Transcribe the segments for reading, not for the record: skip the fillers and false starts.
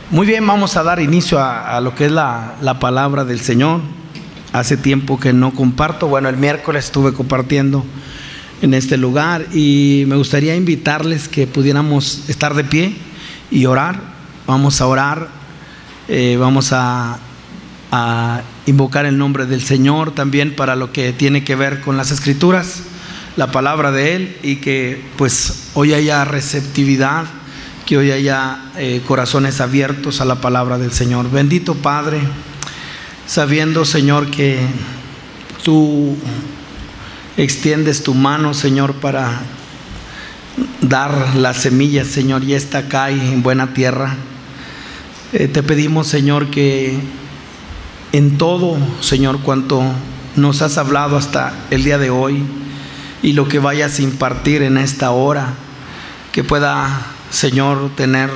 Muy bien, vamos a dar inicio a lo que es la palabra del Señor. Hace tiempo que no comparto. Bueno, el miércoles estuve compartiendo en este lugar y me gustaría invitarles que pudiéramos estar de pie y orar. Vamos a orar, vamos a invocar el nombre del Señor también para lo que tiene que ver con las Escrituras, la palabra de Él, y que pues hoy haya receptividad, que hoy haya corazones abiertos a la palabra del Señor. Bendito Padre, sabiendo, Señor, que Tú extiendes tu mano, Señor, para dar las semillas, Señor, y esta cae en buena tierra. Te pedimos, Señor, que en todo, Señor, cuanto nos has hablado hasta el día de hoy y lo que vayas a impartir en esta hora, que pueda, Señor, tener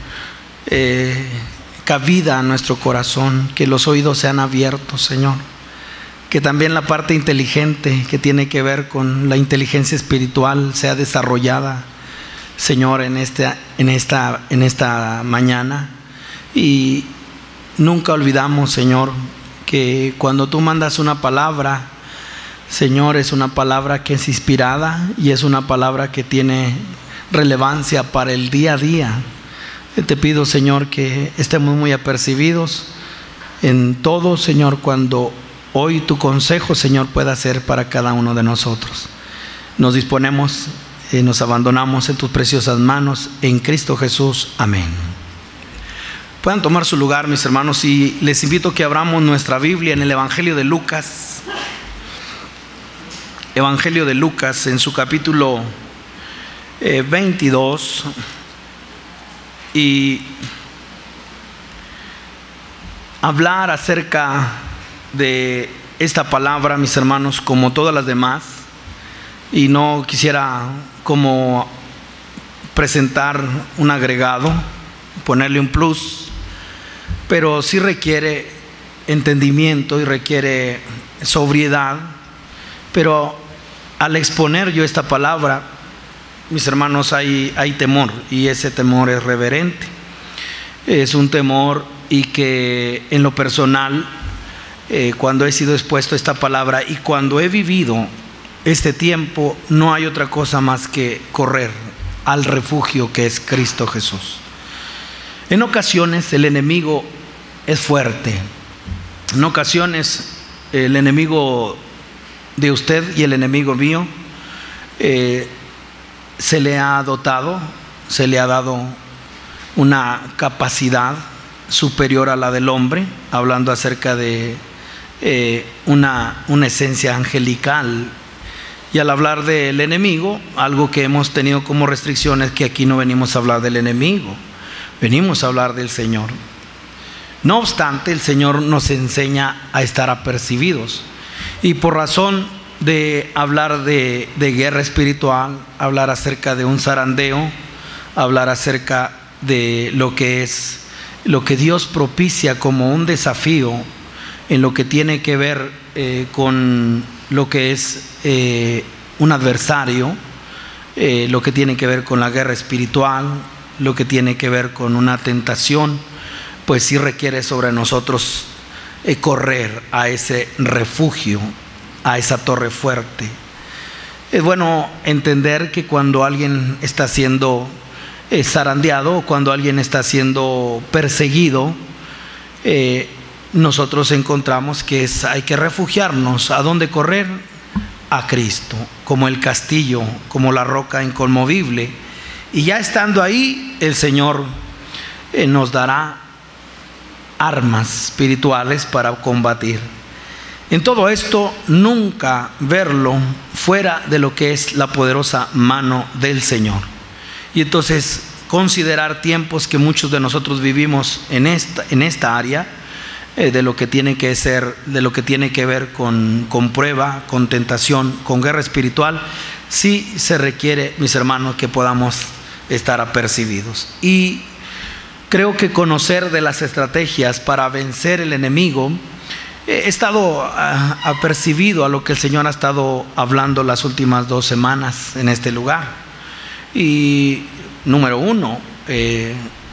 cabida a nuestro corazón, que los oídos sean abiertos, Señor, que también la parte inteligente que tiene que ver con la inteligencia espiritual sea desarrollada, Señor, en esta mañana. Y nunca olvidamos, Señor, que cuando Tú mandas una palabra, Señor, es una palabra que es inspirada y es una palabra que tiene relevancia para el día a día. Te pido, Señor, que estemos muy apercibidos en todo, Señor, cuando hoy Tu consejo, Señor, pueda ser para cada uno de nosotros. Nos disponemos y nos abandonamos en Tus preciosas manos, en Cristo Jesús. Amén. Puedan tomar su lugar, mis hermanos, y les invito a que abramos nuestra Biblia en el Evangelio de Lucas. Evangelio de Lucas, en su capítulo 22, y hablar acerca de esta palabra, mis hermanos, como todas las demás, y no quisiera como presentar un agregado, ponerle un plus, pero sí requiere entendimiento y requiere sobriedad. Pero al exponer yo esta palabra, mis hermanos, hay temor, y ese temor es reverente, es un temor, y que en lo personal, cuando he sido expuesto a esta palabra y cuando he vivido este tiempo, no hay otra cosa más que correr al refugio que es Cristo Jesús. En ocasiones el enemigo es fuerte, en ocasiones el enemigo de usted y el enemigo mío se le ha dotado, se le ha dado una capacidad superior a la del hombre, hablando acerca de una esencia angelical. Y al hablar del enemigo, algo que hemos tenido como restricción es que aquí no venimos a hablar del enemigo, venimos a hablar del Señor. No obstante, el Señor nos enseña a estar apercibidos, y por razón de hablar de guerra espiritual, hablar acerca de un zarandeo, hablar acerca de lo que Dios propicia como un desafío en lo que tiene que ver con lo que es un adversario, lo que tiene que ver con la guerra espiritual, lo que tiene que ver con una tentación, pues sí requiere sobre nosotros correr a ese refugio, a esa torre fuerte. Es bueno entender que cuando alguien está siendo zarandeado, cuando alguien está siendo perseguido, nosotros encontramos que hay que refugiarnos. ¿A dónde correr? A Cristo, como el castillo, como la roca inconmovible. Y ya estando ahí, el Señor nos dará armas espirituales para combatir. En todo esto, nunca verlo fuera de lo que es la poderosa mano del Señor. Y entonces considerar tiempos que muchos de nosotros vivimos en esta área, de lo que tiene que ser, de lo que tiene que ver con prueba, con tentación, con guerra espiritual, sí se requiere, mis hermanos, que podamos estar apercibidos. Y creo que conocer de las estrategias para vencer el enemigo, he estado apercibido a lo que el Señor ha estado hablando las últimas 2 semanas en este lugar. Y número 1,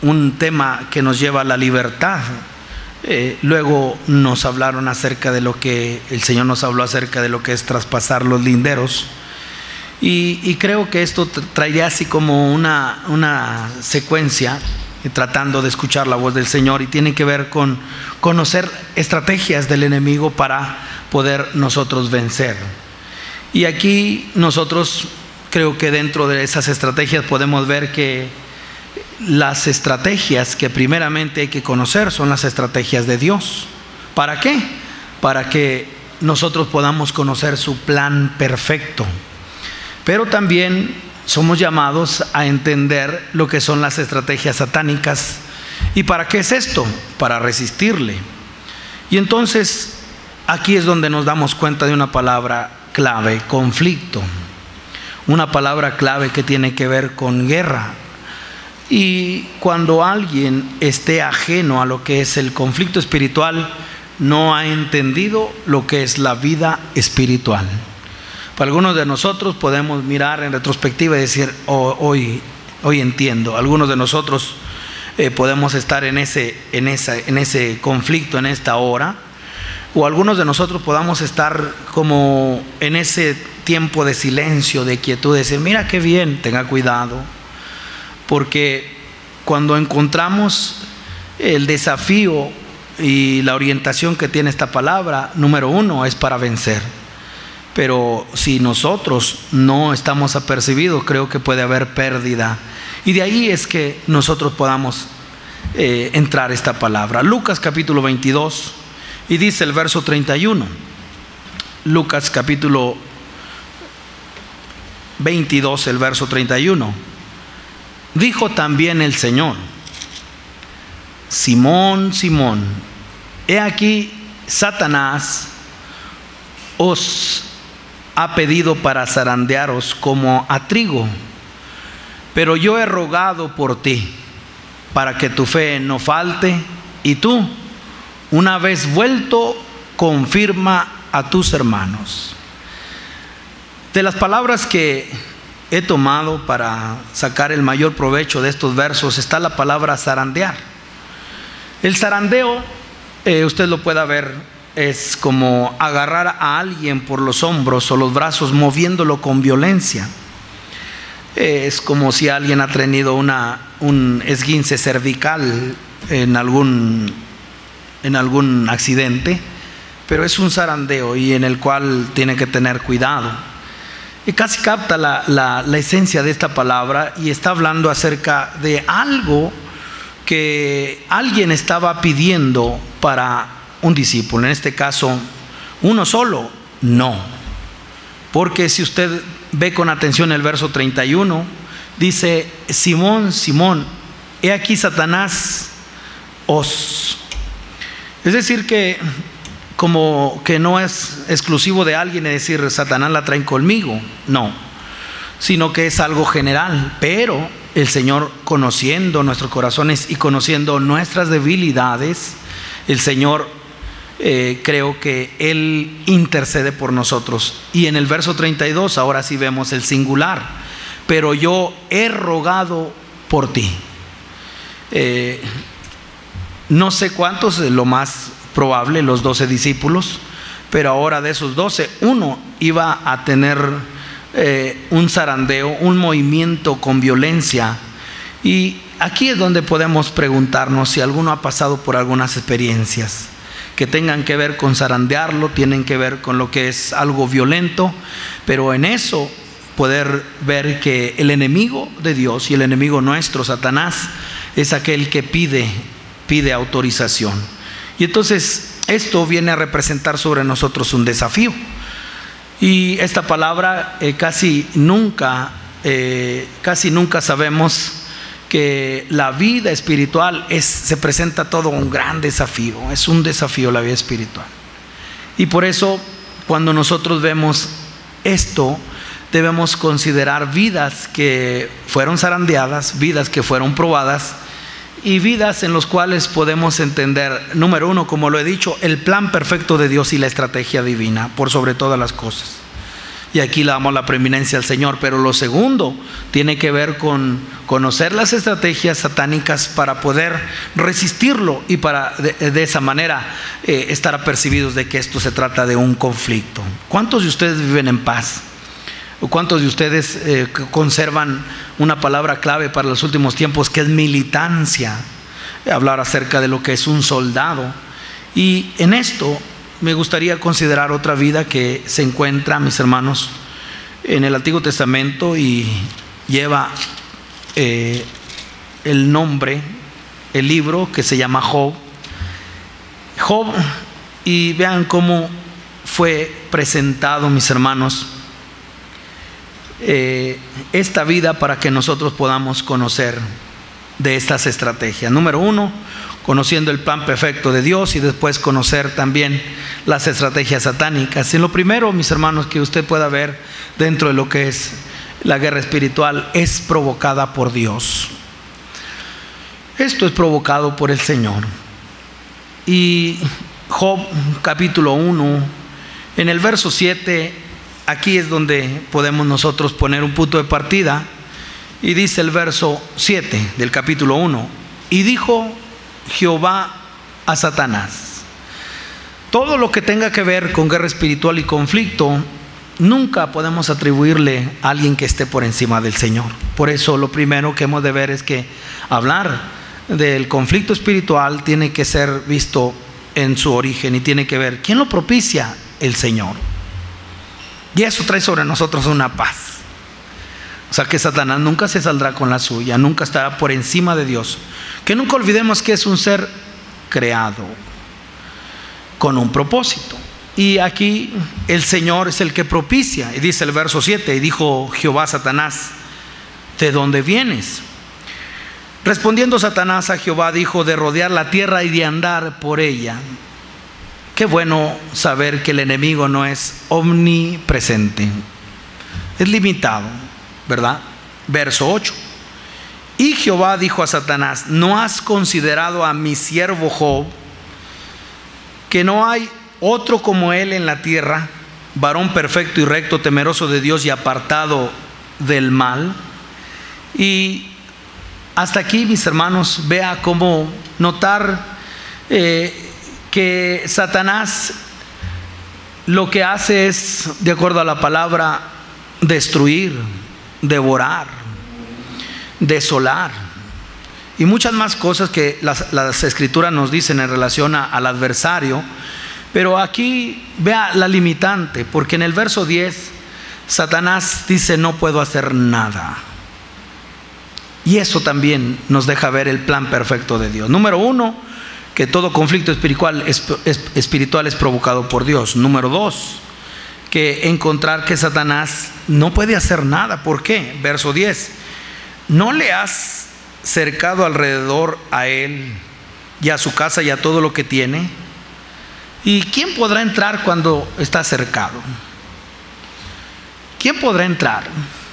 un tema que nos lleva a la libertad. Luego nos hablaron acerca de lo que el Señor nos habló acerca de lo que es traspasar los linderos. Y creo que esto traería así como una secuencia, tratando de escuchar la voz del Señor, y tiene que ver con conocer estrategias del enemigo para poder nosotros vencer. Y aquí nosotros creo que dentro de esas estrategias podemos ver que las estrategias que primeramente hay que conocer son las estrategias de Dios. ¿Para qué? Para que nosotros podamos conocer su plan perfecto. Pero también somos llamados a entender lo que son las estrategias satánicas. ¿Y para qué es esto? Para resistirle. Y entonces aquí es donde nos damos cuenta de una palabra clave: conflicto. Una palabra clave que tiene que ver con guerra. Y cuando alguien esté ajeno a lo que es el conflicto espiritual, no ha entendido lo que es la vida espiritual. Para algunos de nosotros podemos mirar en retrospectiva y decir, hoy entiendo. Algunos de nosotros podemos estar en ese conflicto en esta hora, o algunos de nosotros podamos estar como en ese tiempo de silencio, de quietud, de decir, mira qué bien. Tenga cuidado, porque cuando encontramos el desafío y la orientación que tiene esta palabra, número uno, es para vencer. Pero si nosotros no estamos apercibidos, creo que puede haber pérdida. Y de ahí es que nosotros podamos entrar esta palabra. Lucas capítulo 22, y dice el verso 31. Lucas capítulo 22, el verso 31. Dijo también el Señor: Simón, Simón, he aquí Satanás os ha pedido para zarandearos como a trigo, pero yo he rogado por ti para que tu fe no falte, y tú, una vez vuelto, confirma a tus hermanos. De las palabras que he tomado para sacar el mayor provecho de estos versos está la palabra zarandear. El zarandeo, usted lo pueda ver, es como agarrar a alguien por los hombros o los brazos moviéndolo con violencia. Es como si alguien ha tenido un esguince cervical en algún accidente, pero es un zarandeo y en el cual tiene que tener cuidado. Y casi capta la esencia de esta palabra, y está hablando acerca de algo que alguien estaba pidiendo para un discípulo. En este caso, uno solo, no. Porque si usted ve con atención el verso 31, dice: Simón, Simón, he aquí Satanás os. Es decir que como que no es exclusivo de alguien, es decir, Satanás la traen conmigo, no, sino que es algo general. Pero el Señor, conociendo nuestros corazones y conociendo nuestras debilidades, el Señor creo que Él intercede por nosotros. Y en el verso 32 ahora sí vemos el singular: pero yo he rogado por ti. No sé cuántos, lo más probable, los 12 discípulos, pero ahora de esos 12, uno iba a tener un zarandeo, un movimiento con violencia. Y aquí es donde podemos preguntarnos si alguno ha pasado por algunas experiencias que tengan que ver con zarandearlo, tienen que ver con lo que es algo violento, pero en eso poder ver que el enemigo de Dios y el enemigo nuestro, Satanás, es aquel que pide autorización. Y entonces esto viene a representar sobre nosotros un desafío. Y esta palabra casi nunca sabemos que la vida espiritual se presenta todo un gran desafío. Es un desafío la vida espiritual. Y por eso cuando nosotros vemos esto, debemos considerar vidas que fueron zarandeadas, vidas que fueron probadas, y vidas en las cuales podemos entender, número uno, como lo he dicho, el plan perfecto de Dios y la estrategia divina por sobre todas las cosas. y aquí le damos la preeminencia al Señor. Pero lo segundo tiene que ver con conocer las estrategias satánicas para poder resistirlo y para de esa manera estar apercibidos de que esto se trata de un conflicto. ¿Cuántos de ustedes viven en paz? ¿O cuántos de ustedes conservan una palabra clave para los últimos tiempos, que es militancia? Hablar acerca de lo que es un soldado. Y en esto me gustaría considerar otra vida que se encuentra, mis hermanos, en el Antiguo Testamento y lleva el nombre, el libro que se llama Job. Job, y vean cómo fue presentado, mis hermanos, esta vida para que nosotros podamos conocer de estas estrategias. Número uno, conociendo el plan perfecto de Dios, y después conocer también las estrategias satánicas. Y lo primero, mis hermanos, que usted pueda ver dentro de lo que es la guerra espiritual, es provocada por Dios. Esto es provocado por el Señor. Y Job capítulo 1, en el verso 7, aquí es donde podemos nosotros poner un punto de partida. Y dice el verso 7 del capítulo 1: y dijo Jehová a Satanás. Todo lo que tenga que ver con guerra espiritual y conflicto, nunca podemos atribuirle a alguien que esté por encima del Señor. Por eso lo primero que hemos de ver es que hablar del conflicto espiritual tiene que ser visto en su origen, y tiene que ver quién lo propicia: el Señor. Y eso trae sobre nosotros una paz. O sea que Satanás nunca se saldrá con la suya, nunca estará por encima de Dios. Que nunca olvidemos que es un ser creado con un propósito. Y aquí el Señor es el que propicia. Y dice el verso 7: y dijo Jehová a Satanás: ¿de dónde vienes? Respondiendo Satanás a Jehová dijo: de rodear la tierra y de andar por ella. Qué bueno saber que el enemigo no es omnipresente, es limitado, ¿verdad? Verso 8: y Jehová dijo a Satanás: ¿no has considerado a mi siervo Job, que no hay otro como él en la tierra, varón perfecto y recto, temeroso de Dios y apartado del mal? Y hasta aquí, mis hermanos, vea cómo notar que Satanás lo que hace es, de acuerdo a la palabra, destruir, devorar, desolar y muchas más cosas que las escrituras nos dicen en relación al adversario. Pero aquí vea la limitante, porque en el verso 10 Satanás dice: no puedo hacer nada. Y eso también nos deja ver el plan perfecto de Dios. Número uno, que todo conflicto espiritual es provocado por Dios. Número dos, que encontrar que Satanás no puede hacer nada. ¿Por qué? Verso 10: ¿no le has cercado alrededor a él y a su casa y a todo lo que tiene? ¿Y quién podrá entrar cuando está cercado? ¿Quién podrá entrar?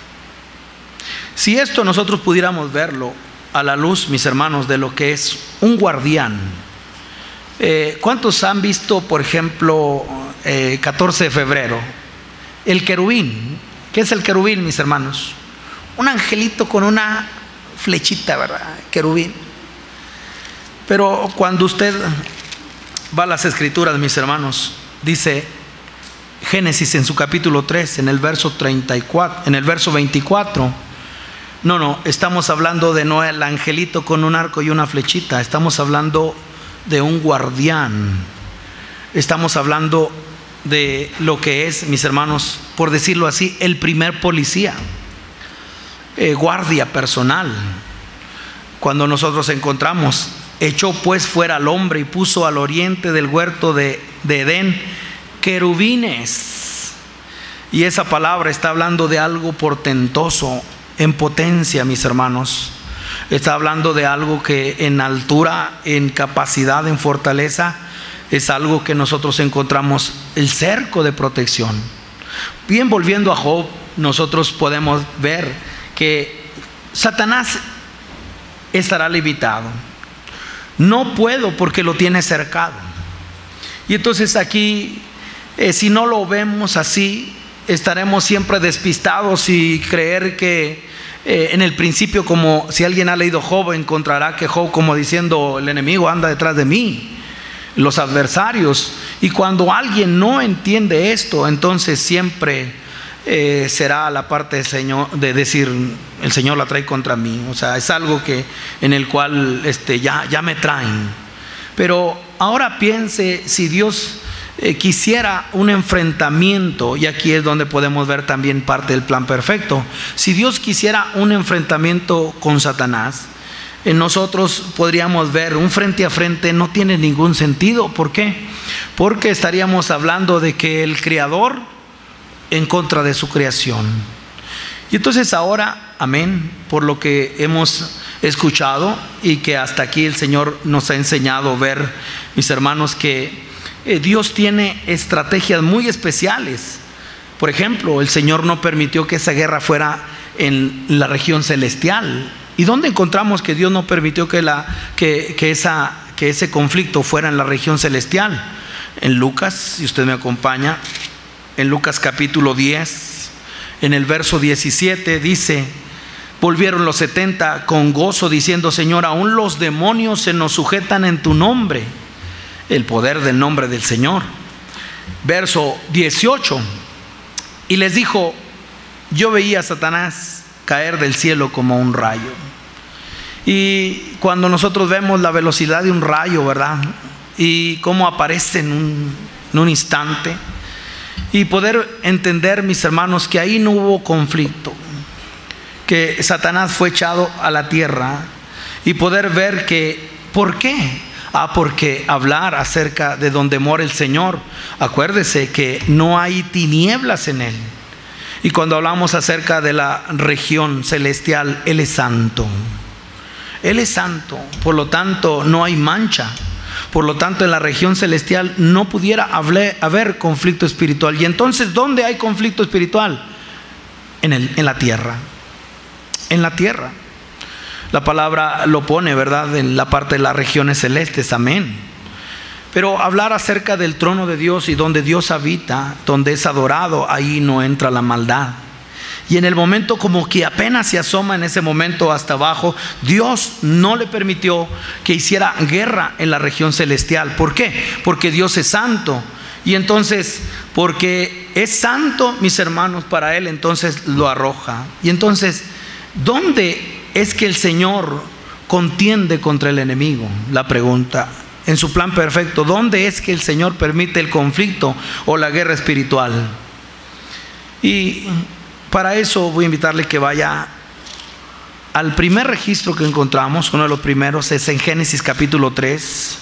Si esto nosotros pudiéramos verlo a la luz, mis hermanos, de lo que es un guardián. ¿Cuántos han visto, por ejemplo, 14 de febrero? El querubín. ¿Qué es el querubín, mis hermanos? Un angelito con una flechita, ¿verdad? Querubín. Pero cuando usted va a las escrituras, mis hermanos, dice Génesis en su capítulo 3, en el verso 34, en el verso 24. No, estamos hablando de no el angelito con un arco y una flechita. Estamos hablando de un guardián. Estamos hablando de lo que es, mis hermanos, por decirlo así, el primer policía, guardia personal. Cuando nosotros encontramos: echó pues fuera al hombre y puso al oriente del huerto de Edén querubines. Y esa palabra está hablando de algo portentoso, en potencia, mis hermanos. Está hablando de algo que en altura, en capacidad, en fortaleza, es algo que nosotros encontramos, el cerco de protección. Bien, volviendo a Job, nosotros podemos ver que Satanás estará limitado. No puedo porque lo tiene cercado. Y entonces aquí, si no lo vemos así, estaremos siempre despistados y creer que en el principio, como si alguien ha leído Job, encontrará que Job, como diciendo, el enemigo anda detrás de mí, los adversarios. Y cuando alguien no entiende esto, entonces siempre será la parte del Señor de decir, el Señor la trae contra mí. O sea, es algo que en el cual ya me traen. Pero ahora piense, si Dios quisiera un enfrentamiento, y aquí es donde podemos ver también parte del plan perfecto. Si Dios quisiera un enfrentamiento con Satanás, nosotros podríamos ver un frente a frente, no tiene ningún sentido. ¿Por qué? Porque estaríamos hablando de que el Creador en contra de su creación. Y entonces ahora, amén, por lo que hemos escuchado y que hasta aquí el Señor nos ha enseñado a ver, mis hermanos, que Dios tiene estrategias muy especiales. Por ejemplo, el Señor no permitió que esa guerra fuera en la región celestial. ¿Y dónde encontramos que Dios no permitió que ese conflicto fuera en la región celestial? En Lucas, si usted me acompaña, en Lucas capítulo 10, en el verso 17 dice: volvieron los 70 con gozo diciendo: Señor, aún los demonios se nos sujetan en tu nombre. El poder del nombre del Señor. Verso 18: y les dijo: yo veía a Satanás caer del cielo como un rayo. Y cuando nosotros vemos la velocidad de un rayo, ¿verdad? Y cómo aparece en un instante, y poder entender, mis hermanos, que ahí no hubo conflicto, que Satanás fue echado a la tierra, y poder ver que, ¿por qué? Porque hablar acerca de donde mora el Señor, acuérdese que no hay tinieblas en Él. Y cuando hablamos acerca de la región celestial, Él es santo. Él es santo, por lo tanto no hay mancha. Por lo tanto, en la región celestial no pudiera haber conflicto espiritual. Y entonces, ¿dónde hay conflicto espiritual? En la tierra. En la tierra. La palabra lo pone, ¿verdad?, en la parte de las regiones celestes, amén. Pero hablar acerca del trono de Dios y donde Dios habita, donde es adorado, ahí no entra la maldad. Y en el momento como que apenas se asoma en ese momento hasta abajo, Dios no le permitió que hiciera guerra en la región celestial. ¿Por qué? Porque Dios es santo. Y entonces, porque es santo, mis hermanos, para Él, entonces lo arroja. Y entonces, ¿dónde es que el Señor contiende contra el enemigo? La pregunta. En su plan perfecto, ¿dónde es que el Señor permite el conflicto o la guerra espiritual? Y para eso voy a invitarle que vaya al primer registro que encontramos. Uno de los primeros es en Génesis capítulo 3.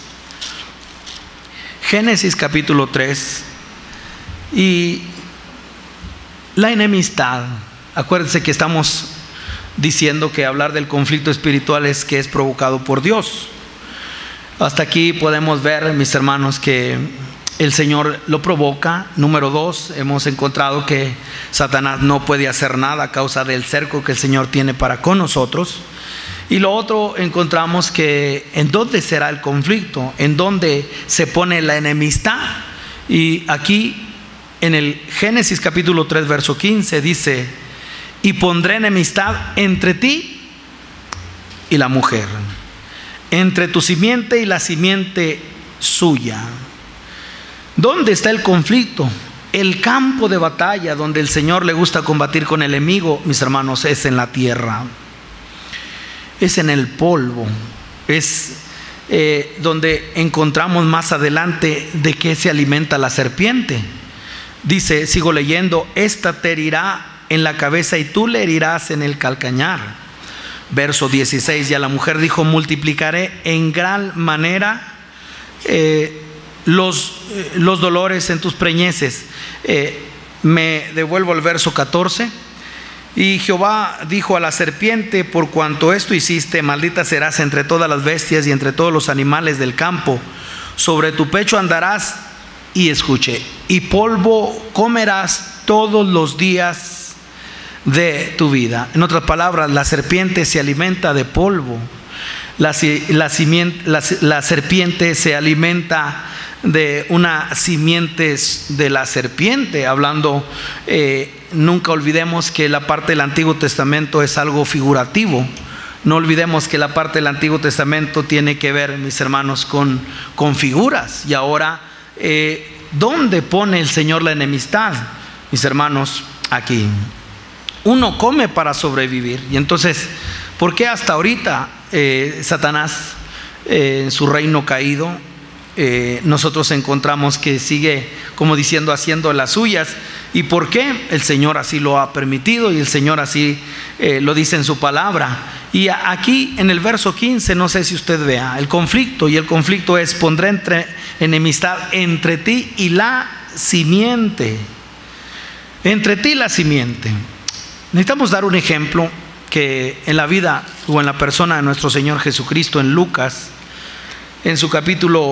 Génesis capítulo 3. Y la enemistad. Acuérdense que estamos diciendo que hablar del conflicto espiritual es que es provocado por Dios. Hasta aquí podemos ver, mis hermanos, que el Señor lo provoca. Número 2, hemos encontrado que Satanás no puede hacer nada a causa del cerco que el Señor tiene para con nosotros. Y lo otro, encontramos que en dónde será el conflicto, en dónde se pone la enemistad. Y aquí en el Génesis capítulo 3 verso 15 dice: y pondré enemistad entre ti y la mujer, entre tu simiente y la simiente suya. ¿Dónde está el conflicto? El campo de batalla donde el Señor le gusta combatir con el enemigo, mis hermanos, es en la tierra, es en el polvo, es donde encontramos más adelante de qué se alimenta la serpiente. Dice, sigo leyendo: esta te herirá en la cabeza y tú le herirás en el calcañar. Verso 16: y a la mujer dijo: multiplicaré en gran manera los dolores en tus preñeces. Me devuelvo al verso 14. Y Jehová dijo a la serpiente: por cuanto esto hiciste, maldita serás entre todas las bestias y entre todos los animales del campo. Sobre tu pecho andarás, y escuche, y polvo comerás todos los días de tu vida. En otras palabras, la serpiente se alimenta de polvo. La serpiente se alimenta de una simiente de la serpiente, hablando, nunca olvidemos que la parte del Antiguo Testamento es algo figurativo. No olvidemos que la parte del Antiguo Testamento tiene que ver, mis hermanos, con figuras. Y ahora, ¿dónde pone el Señor la enemistad? Mis hermanos, aquí. Uno come para sobrevivir. Y entonces, ¿por qué hasta ahorita Satanás, en su reino caído, nosotros encontramos que sigue, como diciendo, haciendo las suyas? ¿Y por qué? El Señor así lo ha permitido y el Señor así lo dice en su palabra. Y aquí en el verso 15, no sé si usted vea el conflicto, y el conflicto es: pondré enemistad entre ti y la simiente. Entre ti y la simiente. Necesitamos dar un ejemplo que en la vida o en la persona de nuestro Señor Jesucristo, en Lucas en su capítulo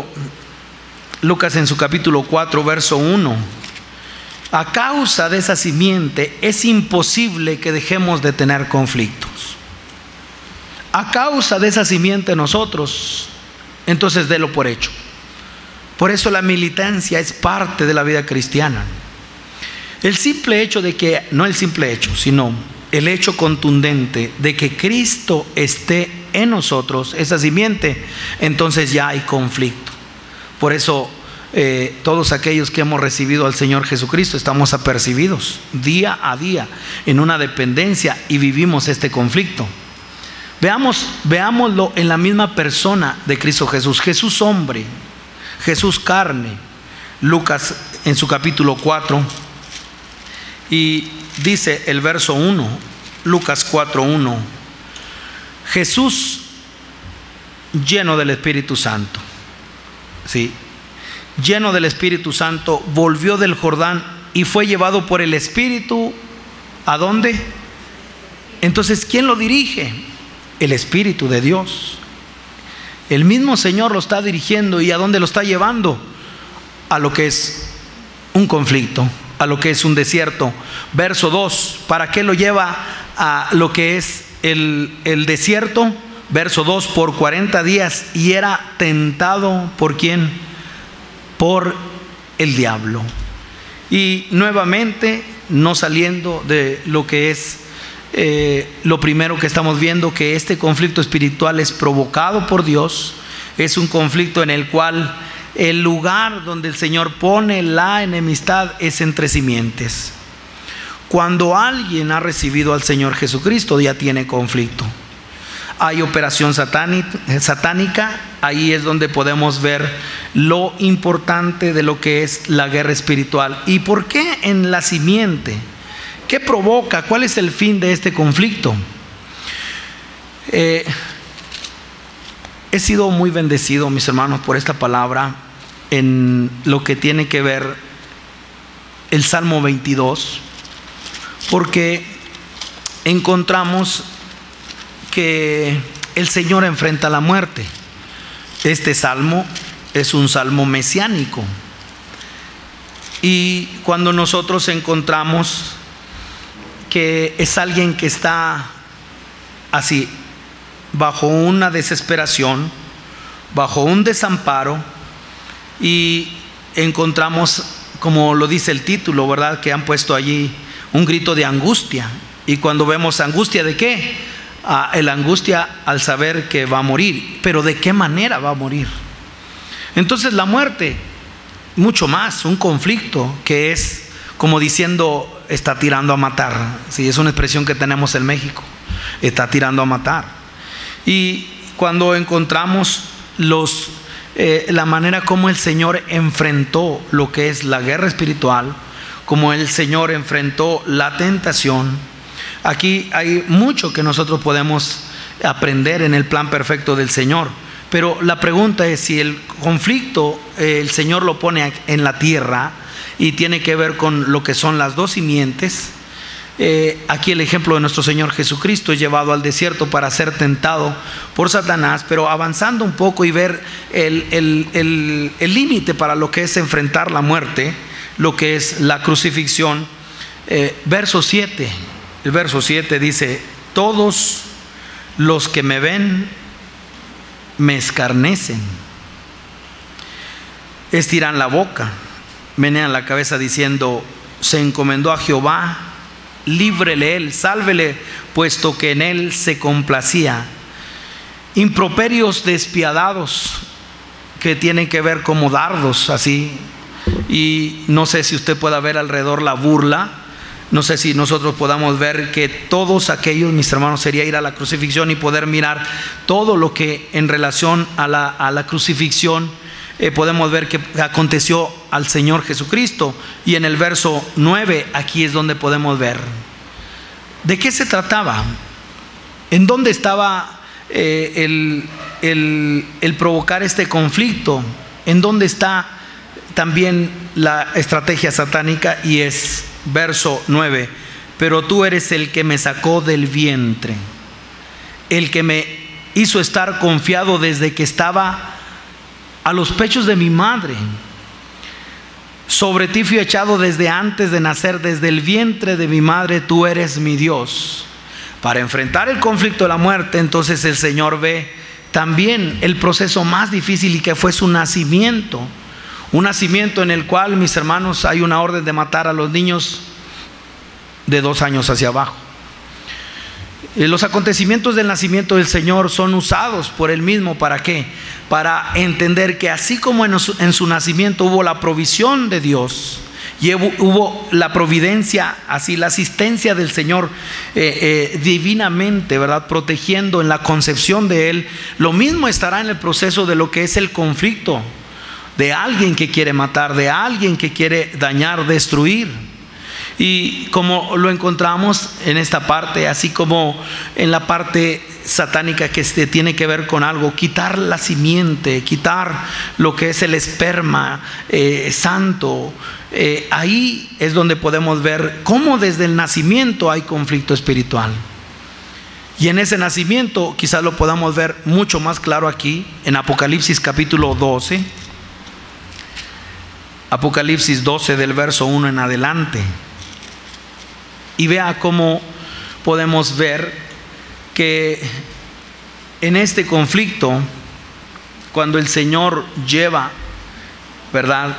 4, verso 1. A causa de esa simiente es imposible que dejemos de tener conflictos. A causa de esa simiente nosotros, entonces délo por hecho. Por eso la militancia es parte de la vida cristiana. El simple hecho de que, no el simple hecho, sino el hecho contundente de que Cristo esté en nosotros, esa simiente, entonces ya hay conflicto. Por eso todos aquellos que hemos recibido al Señor Jesucristo estamos apercibidos día a día en una dependencia y vivimos este conflicto. Veámoslo en la misma persona de Cristo Jesús. Jesús hombre, Jesús carne. Lucas en su capítulo 4, y dice el verso 1, Lucas 4:1, Jesús lleno del Espíritu Santo, ¿sí? Lleno del Espíritu Santo, volvió del Jordán y fue llevado por el Espíritu. ¿A dónde? Entonces, ¿quién lo dirige? El Espíritu de Dios. El mismo Señor lo está dirigiendo. ¿Y a dónde lo está llevando? A lo que es un conflicto, a lo que es un desierto. Verso 2, ¿para qué lo lleva a lo que es el desierto? Verso 2, por 40 días, y era tentado ¿por quién? Por el diablo. Y nuevamente, no saliendo de lo que es lo primero que estamos viendo, que este conflicto espiritual es provocado por Dios. Es un conflicto en el cual el lugar donde el Señor pone la enemistad es entre simientes. Cuando alguien ha recibido al Señor Jesucristo, ya tiene conflicto. Hay operación satánica. Ahí es donde podemos ver lo importante de lo que es la guerra espiritual. ¿Y por qué en la simiente? ¿Qué provoca? ¿Cuál es el fin de este conflicto? He sido muy bendecido, mis hermanos, por esta palabra en lo que tiene que ver el Salmo 22, porque encontramos que el Señor enfrenta la muerte. Este salmo es un salmo mesiánico, y cuando nosotros encontramos que es alguien que está así, bajo una desesperación, bajo un desamparo, y encontramos, como lo dice el título, ¿verdad?, que han puesto allí un grito de angustia. Y cuando vemos angustia, ¿de qué? La angustia al saber que va a morir. Pero ¿de qué manera va a morir? Entonces la muerte, mucho más, un conflicto que es como diciendo, está tirando a matar. Sí, es una expresión que tenemos en México, está tirando a matar. Y cuando encontramos la manera como el Señor enfrentó lo que es la guerra espiritual, como el Señor enfrentó la tentación, aquí hay mucho que nosotros podemos aprender en el plan perfecto del Señor. Pero la pregunta es si el conflicto el Señor lo pone en la tierra y tiene que ver con lo que son las dos simientes. Aquí el ejemplo de nuestro Señor Jesucristo es llevado al desierto para ser tentado por Satanás, pero avanzando un poco y ver el límite para lo que es enfrentar la muerte, lo que es la crucifixión. Verso 7, el verso 7 dice: todos los que me ven me escarnecen, estiran la boca, menean la cabeza diciendo: se encomendó a Jehová, líbrele él, sálvele, puesto que en él se complacía. Improperios despiadados que tienen que ver como dardos así, y no sé si usted pueda ver alrededor la burla. No sé si nosotros podamos ver que todos aquellos, mis hermanos, sería ir a la crucifixión y poder mirar todo lo que en relación a la crucifixión podemos ver que aconteció al Señor Jesucristo. Y en el verso 9, aquí es donde podemos ver de qué se trataba, en dónde estaba el provocar este conflicto, en dónde está también la estrategia satánica. Y es verso 9: pero tú eres el que me sacó del vientre, el que me hizo estar confiado desde que estaba a los pechos de mi madre. Sobre ti fui echado desde antes de nacer, desde el vientre de mi madre tú eres mi Dios. Para enfrentar el conflicto de la muerte, entonces el Señor ve también el proceso más difícil, y que fue su nacimiento. Un nacimiento en el cual, mis hermanos, hay una orden de matar a los niños de 2 años hacia abajo. Los acontecimientos del nacimiento del Señor son usados por Él mismo. ¿Para qué? Para entender que así como en su nacimiento hubo la provisión de Dios, y hubo la providencia, así la asistencia del Señor divinamente, ¿verdad?, protegiendo en la concepción de Él, lo mismo estará en el proceso de lo que es el conflicto de alguien que quiere matar, de alguien que quiere dañar, destruir. Y como lo encontramos en esta parte, así como en la parte satánica que tiene que ver con algo, quitar la simiente, quitar lo que es el esperma santo, ahí es donde podemos ver cómo desde el nacimiento hay conflicto espiritual. Y en ese nacimiento quizás lo podamos ver mucho más claro aquí en Apocalipsis capítulo 12. Apocalipsis 12 del verso 1 en adelante. Y vea cómo podemos ver que en este conflicto, cuando el Señor lleva, ¿verdad?,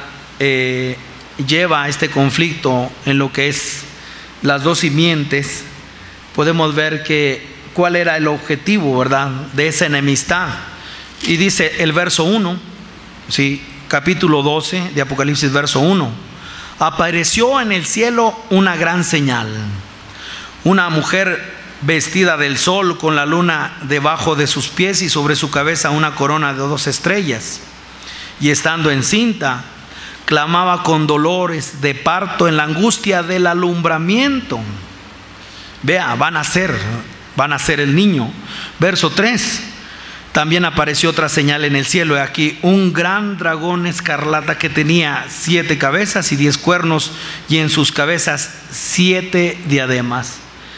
lleva este conflicto en lo que es las dos simientes, podemos ver que cuál era el objetivo, ¿verdad?, de esa enemistad. Y dice el verso 1, ¿sí?, capítulo 12 de Apocalipsis, verso 1: apareció en el cielo una gran señal, una mujer vestida del sol, con la luna debajo de sus pies y sobre su cabeza una corona de 2 estrellas. Y estando encinta, clamaba con dolores de parto en la angustia del alumbramiento. Vea, van a ser el niño. Verso 3: también apareció otra señal en el cielo, y aquí un gran dragón escarlata que tenía 7 cabezas y 10 cuernos, y en sus cabezas 7 diademas.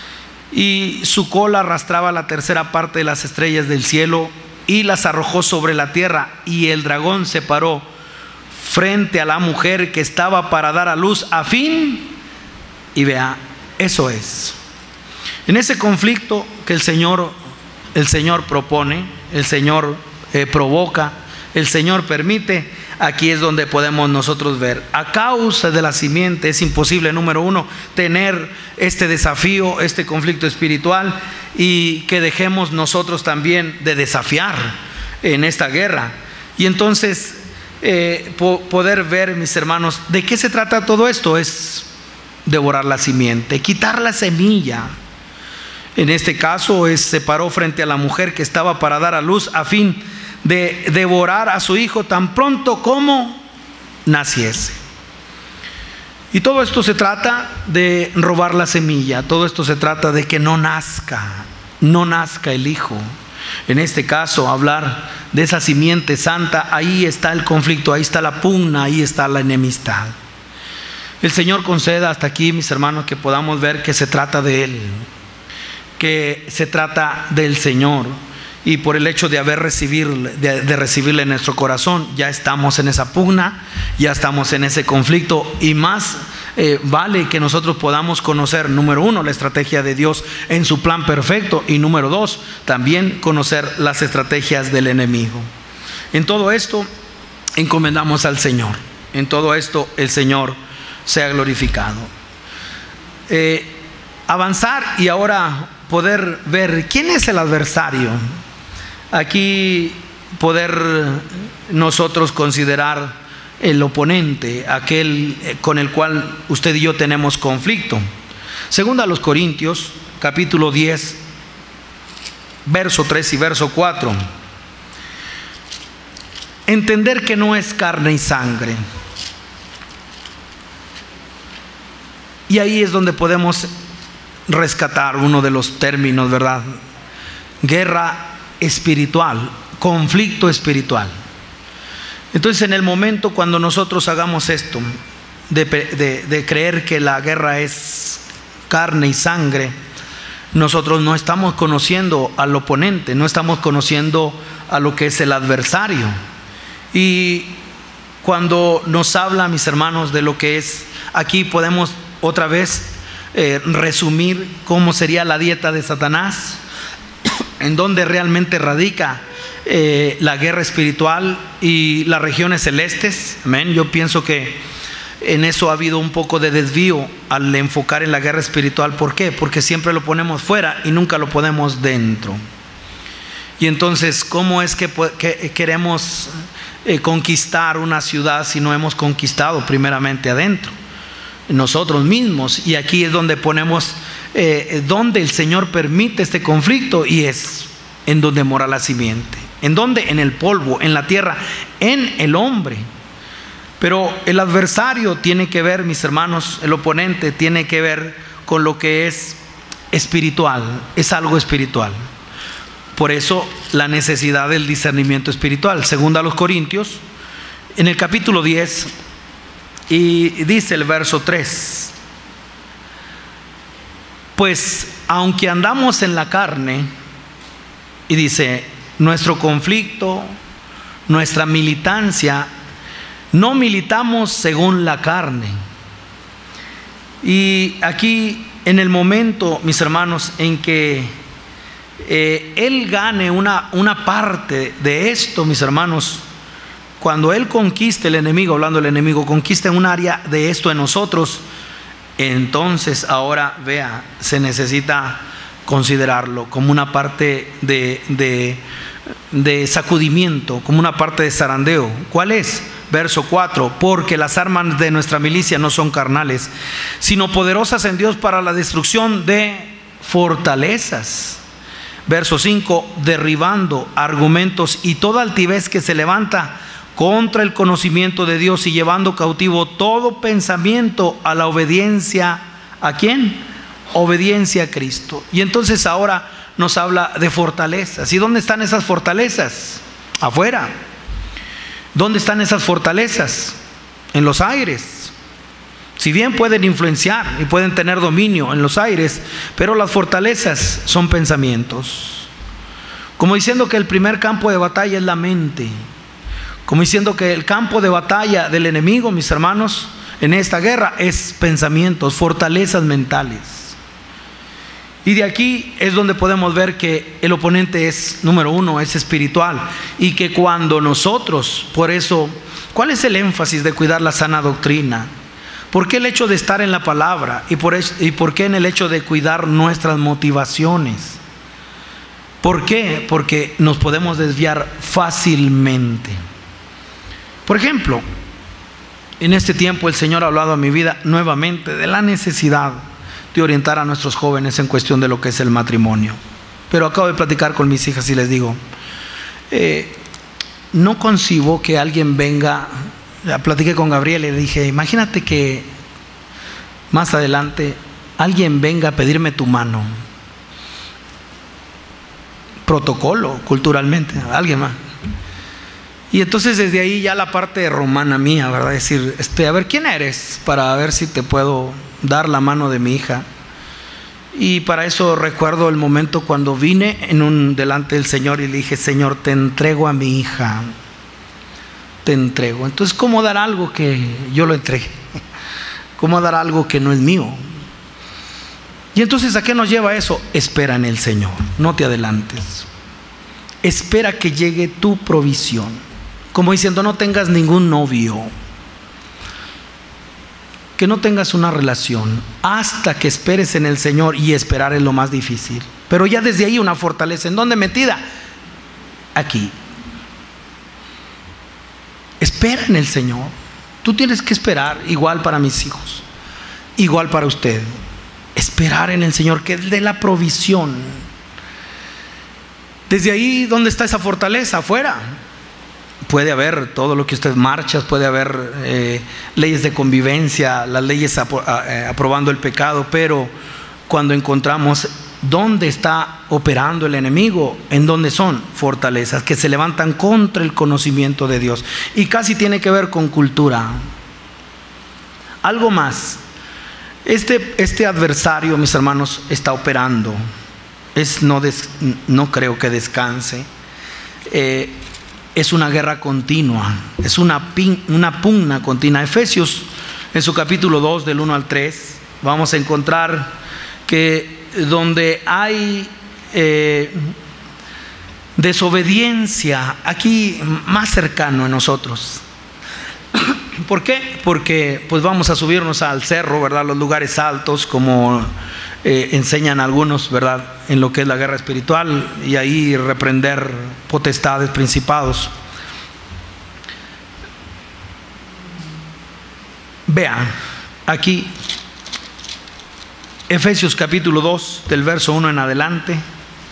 Y su cola arrastraba la tercera parte de las estrellas del cielo y las arrojó sobre la tierra. Y el dragón se paró frente a la mujer que estaba para dar a luz a fin. Y vea, eso es. En ese conflicto que el Señor propone, el Señor provoca, el Señor permite, aquí es donde podemos nosotros ver. A causa de la simiente es imposible, número 1, tener este desafío, este conflicto espiritual, y que dejemos nosotros también de desafiar en esta guerra. Y entonces poder ver, mis hermanos, ¿de qué se trata todo esto? Es devorar la simiente, quitar la semilla. En este caso se paró frente a la mujer que estaba para dar a luz a fin de devorar a su hijo tan pronto como naciese. Y todo esto se trata de robar la semilla, todo esto se trata de que no nazca el hijo. En este caso, hablar de esa simiente santa, ahí está el conflicto, ahí está la pugna, ahí está la enemistad. El Señor conceda hasta aquí, mis hermanos, que podamos ver que se trata de Él, que se trata del Señor, y por el hecho de recibirle en nuestro corazón, ya estamos en esa pugna, ya estamos en ese conflicto, y más vale que nosotros podamos conocer, número 1, la estrategia de Dios en su plan perfecto, y número 2, también conocer las estrategias del enemigo. En todo esto, encomendamos al Señor. En todo esto el Señor sea glorificado. Avanzar y ahora poder ver quién es el adversario. Aquí poder nosotros considerar el oponente, aquel con el cual usted y yo tenemos conflicto. Segunda a los Corintios, capítulo 10, verso 3 y verso 4. Entender que no es carne y sangre. Y ahí es donde podemos rescatar uno de los términos, ¿verdad? Guerra espiritual, conflicto espiritual. Entonces, en el momento cuando nosotros hagamos esto, de creer que la guerra es carne y sangre, nosotros no estamos conociendo al oponente, no estamos conociendo a lo que es el adversario. Y cuando nos habla, mis hermanos, de lo que es, aquí podemos otra vez resumir cómo sería la dieta de Satanás, en donde realmente radica la guerra espiritual y las regiones celestes. Amén. Yo pienso que en eso ha habido un poco de desvío al enfocar en la guerra espiritual. ¿Por qué? Porque siempre lo ponemos fuera y nunca lo ponemos dentro. Y entonces, ¿cómo es que queremos conquistar una ciudad si no hemos conquistado primeramente adentro? Nosotros mismos. Y aquí es donde ponemos donde el Señor permite este conflicto, y es en donde mora la simiente. ¿En dónde? En el polvo, en la tierra, en el hombre. Pero el adversario tiene que ver, mis hermanos, el oponente tiene que ver con lo que es espiritual, es algo espiritual. Por eso la necesidad del discernimiento espiritual. Segunda a los Corintios, en el capítulo 10, y dice el verso 3: pues aunque andamos en la carne, y dice, nuestro conflicto, nuestra militancia, no militamos según la carne. Y aquí, en el momento, mis hermanos, en que Él gane una parte de esto, mis hermanos, cuando Él conquiste el enemigo, hablando del enemigo, conquista un área de esto en nosotros, entonces ahora, vea, se necesita considerarlo como una parte de sacudimiento, como una parte de zarandeo. ¿Cuál es? Verso 4: porque las armas de nuestra milicia no son carnales, sino poderosas en Dios para la destrucción de fortalezas. Verso 5: derribando argumentos y toda altivez que se levanta contra el conocimiento de Dios, y llevando cautivo todo pensamiento a la obediencia. ¿A quién? Obediencia a Cristo. Y entonces ahora nos habla de fortalezas. ¿Y dónde están esas fortalezas? Afuera. ¿Dónde están esas fortalezas? En los aires. Si bien pueden influenciar y pueden tener dominio en los aires, pero las fortalezas son pensamientos. Como diciendo que el primer campo de batalla es la mente. Como diciendo que el campo de batalla del enemigo, mis hermanos, en esta guerra es pensamientos, fortalezas mentales. Y de aquí es donde podemos ver que el oponente es, número uno, es espiritual. Y que cuando nosotros, por eso, ¿cuál es el énfasis de cuidar la sana doctrina? ¿Por qué el hecho de estar en la palabra? ¿Y por qué en el hecho de cuidar nuestras motivaciones? ¿Por qué? Porque nos podemos desviar fácilmente. Por ejemplo, en este tiempo el Señor ha hablado a mi vida nuevamente de la necesidad de orientar a nuestros jóvenes en cuestión de lo que es el matrimonio. Pero acabo de platicar con mis hijas y les digo, no concibo que alguien venga. Platiqué con Gabriel y le dije, imagínate que más adelante alguien venga a pedirme tu mano. Protocolo, culturalmente, alguien más. Y entonces desde ahí ya la parte romana mía, ¿verdad? Decir, a ver, ¿quién eres? Para ver si te puedo dar la mano de mi hija. Y para eso recuerdo el momento cuando vine delante del Señor y le dije, Señor, te entrego a mi hija. Te entrego. Entonces, ¿cómo dar algo que yo lo entregué? ¿Cómo dar algo que no es mío? Y entonces, ¿a qué nos lleva eso? Espera en el Señor, no te adelantes. Espera que llegue tu provisión. como diciendo, no tengas ningún novio, que no tengas una relación hasta que esperes en el Señor, y esperar es lo más difícil. Pero ya desde ahí una fortaleza. ¿En dónde metida? Aquí. Espera en el Señor. Tú tienes que esperar, igual para mis hijos, igual para usted. Esperar en el Señor, que Él dé la provisión. Desde ahí, ¿dónde está esa fortaleza? Afuera. Puede haber todo lo que usted marchas, puede haber leyes de convivencia, las leyes aprobando el pecado, pero cuando encontramos dónde está operando el enemigo, en dónde son fortalezas que se levantan contra el conocimiento de Dios, y casi tiene que ver con cultura. Algo más, este adversario, mis hermanos, está operando. No creo que descanse. Es una guerra continua, es una pugna continua. Efesios, en su capítulo 2, del 1 al 3, vamos a encontrar que donde hay desobediencia, aquí más cercano a nosotros. ¿Por qué? Porque pues vamos a subirnos al cerro, ¿verdad? Los lugares altos, como enseñan algunos, ¿verdad?, en lo que es la guerra espiritual, y ahí reprender potestades, principados. Vean, aquí, Efesios capítulo 2, del verso 1 en adelante.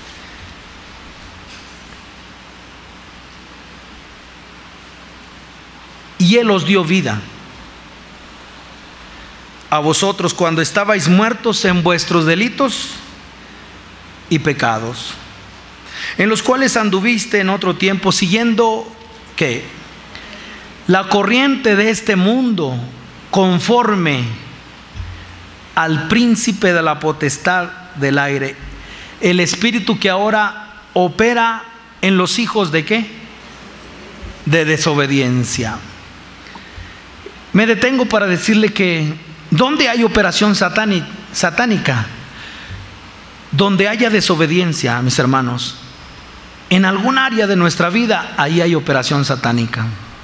Y Él os dio vida a vosotros cuando estabais muertos en vuestros delitos y pecados, en los cuales anduviste en otro tiempo, siguiendo ¿qué? La corriente de este mundo, conforme al príncipe de la potestad del aire, el espíritu que ahora opera en los hijos de ¿qué? De desobediencia. Me detengo para decirle que ¿dónde hay operación satánica? Donde haya desobediencia, mis hermanos, en algún área de nuestra vida, ahí hay operación satánica.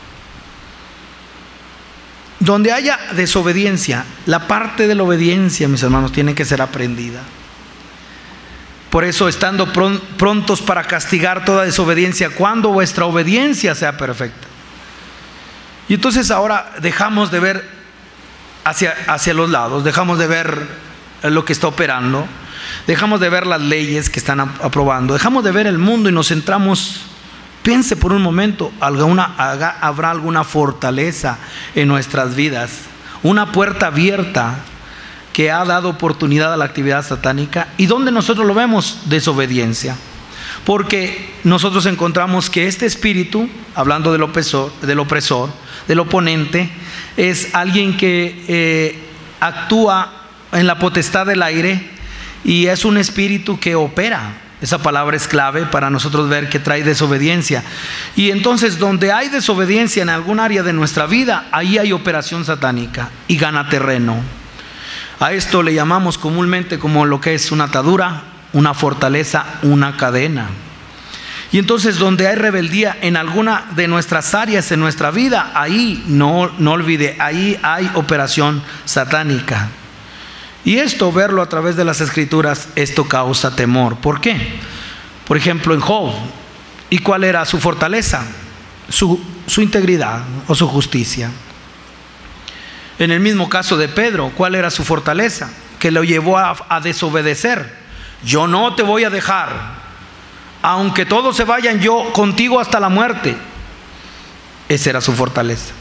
Donde haya desobediencia, la parte de la obediencia, mis hermanos, tiene que ser aprendida. Por eso, estando prontos para castigar toda desobediencia, cuando vuestra obediencia sea perfecta. Y entonces ahora dejamos de ver hacia los lados, dejamos de ver lo que está operando, dejamos de ver las leyes que están aprobando, dejamos de ver el mundo y nos centramos. Piense por un momento, ¿habrá alguna fortaleza en nuestras vidas? Una puerta abierta que ha dado oportunidad a la actividad satánica. ¿Y dónde nosotros lo vemos? Desobediencia. Porque nosotros encontramos que este espíritu, hablando del opresor, del oponente, es alguien que actúa en la potestad del aire, y es un espíritu que opera. Esa palabra es clave para nosotros ver que trae desobediencia. Y entonces, donde hay desobediencia en algún área de nuestra vida, ahí hay operación satánica y gana terreno. A esto le llamamos comúnmente como lo que es una atadura, una fortaleza, una cadena. Y entonces, donde hay rebeldía en alguna de nuestras áreas en nuestra vida, ahí no olvide, ahí hay operación satánica. Y esto, verlo a través de las Escrituras, esto causa temor. ¿Por qué? Por ejemplo, en Job, ¿y cuál era su fortaleza? Su integridad o su justicia. En el mismo caso de Pedro, ¿cuál era su fortaleza? Que lo llevó a desobedecer. Yo no te voy a dejar, aunque todos se vayan, yo contigo hasta la muerte. Esa era su fortaleza.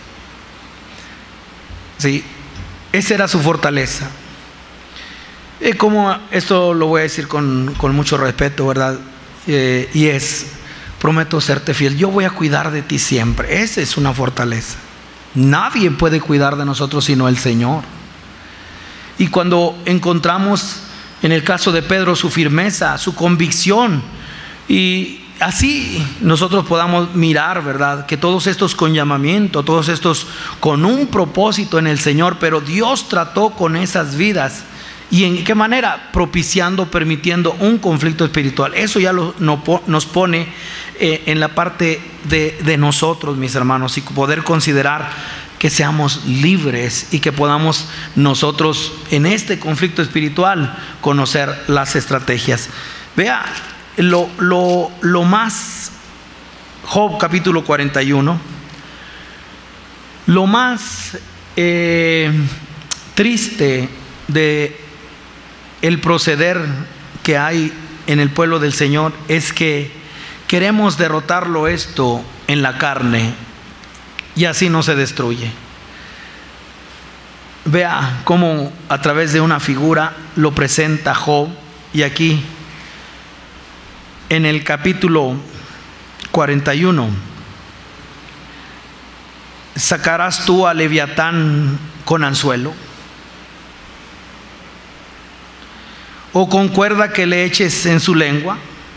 Sí, esa era su fortaleza. Como esto lo voy a decir con mucho respeto, ¿verdad? Y es, prometo serte fiel, yo voy a cuidar de ti siempre. Esa es una fortaleza. Nadie puede cuidar de nosotros sino el Señor. Y cuando encontramos en el caso de Pedro su firmeza, su convicción, y así nosotros podamos mirar, ¿verdad?, que todos estos con llamamiento, todos estos con un propósito en el Señor, pero Dios trató con esas vidas. ¿Y en qué manera? Propiciando, permitiendo un conflicto espiritual. Eso ya nos pone en la parte de nosotros, mis hermanos, y poder considerar que seamos libres y que podamos nosotros en este conflicto espiritual conocer las estrategias. Vea lo más, Job capítulo 41, lo más triste de el proceder que hay en el pueblo del Señor es que queremos derrotarlo esto en la carne y así no se destruye. Vea cómo a través de una figura lo presenta Job, y aquí en el capítulo 41: ¿sacarás tú a Leviatán con anzuelo? ¿O con cuerda que le eches en su lengua?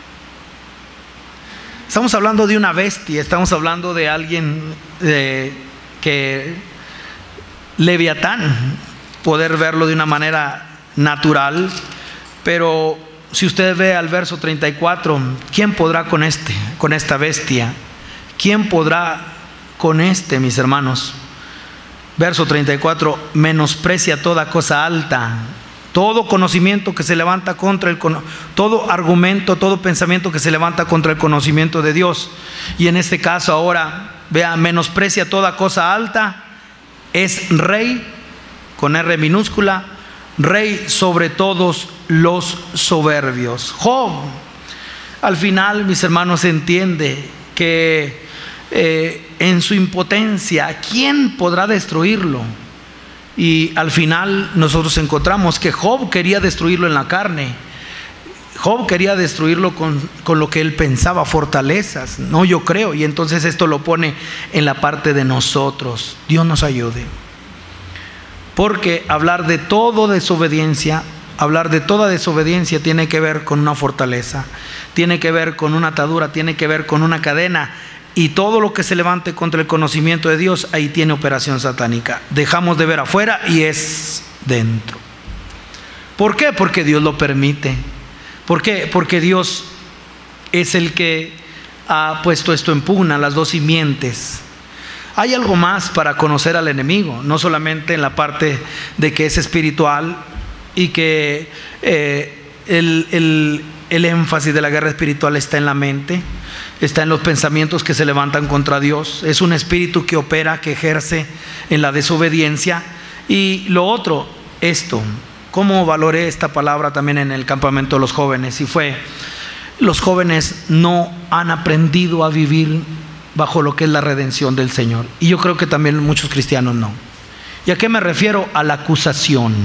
Estamos hablando de una bestia, estamos hablando de alguien que Leviatán, poder verlo de una manera natural, pero si usted ve al verso 34, ¿quién podrá con esta bestia? ¿Quién podrá con mis hermanos? Verso 34: menosprecia toda cosa alta, todo conocimiento que se levanta contra todo argumento, todo pensamiento que se levanta contra el conocimiento de Dios. Y en este caso ahora, vea, menosprecia toda cosa alta, es rey, con R minúscula, rey sobre todos los soberbios. Job, al final, mis hermanos, entiende que en su impotencia, ¿quién podrá destruirlo? Y al final nosotros encontramos que Job quería destruirlo en la carne. Job quería destruirlo con lo que él pensaba, fortalezas. No, yo creo. Y entonces esto lo pone en la parte de nosotros. Dios nos ayude. Porque hablar de toda desobediencia tiene que ver con una fortaleza, tiene que ver con una atadura, tiene que ver con una cadena. Y todo lo que se levante contra el conocimiento de Dios, ahí tiene operación satánica. Dejamos de ver afuera y es dentro. ¿Por qué? Porque Dios lo permite. ¿Por qué? Porque Dios es el que ha puesto esto en pugna, las dos simientes. Hay algo más para conocer al enemigo, no solamente en la parte de que es espiritual y que el énfasis de la guerra espiritual está en la mente, está en los pensamientos que se levantan contra Dios. Es un espíritu que opera, que ejerce en la desobediencia. Y lo otro, esto, cómo valoré esta palabra también en el campamento de los jóvenes, y fue: los jóvenes no han aprendido a vivir bajo lo que es la redención del Señor. Y yo creo que también muchos cristianos no. ¿Y a qué me refiero? A la acusación.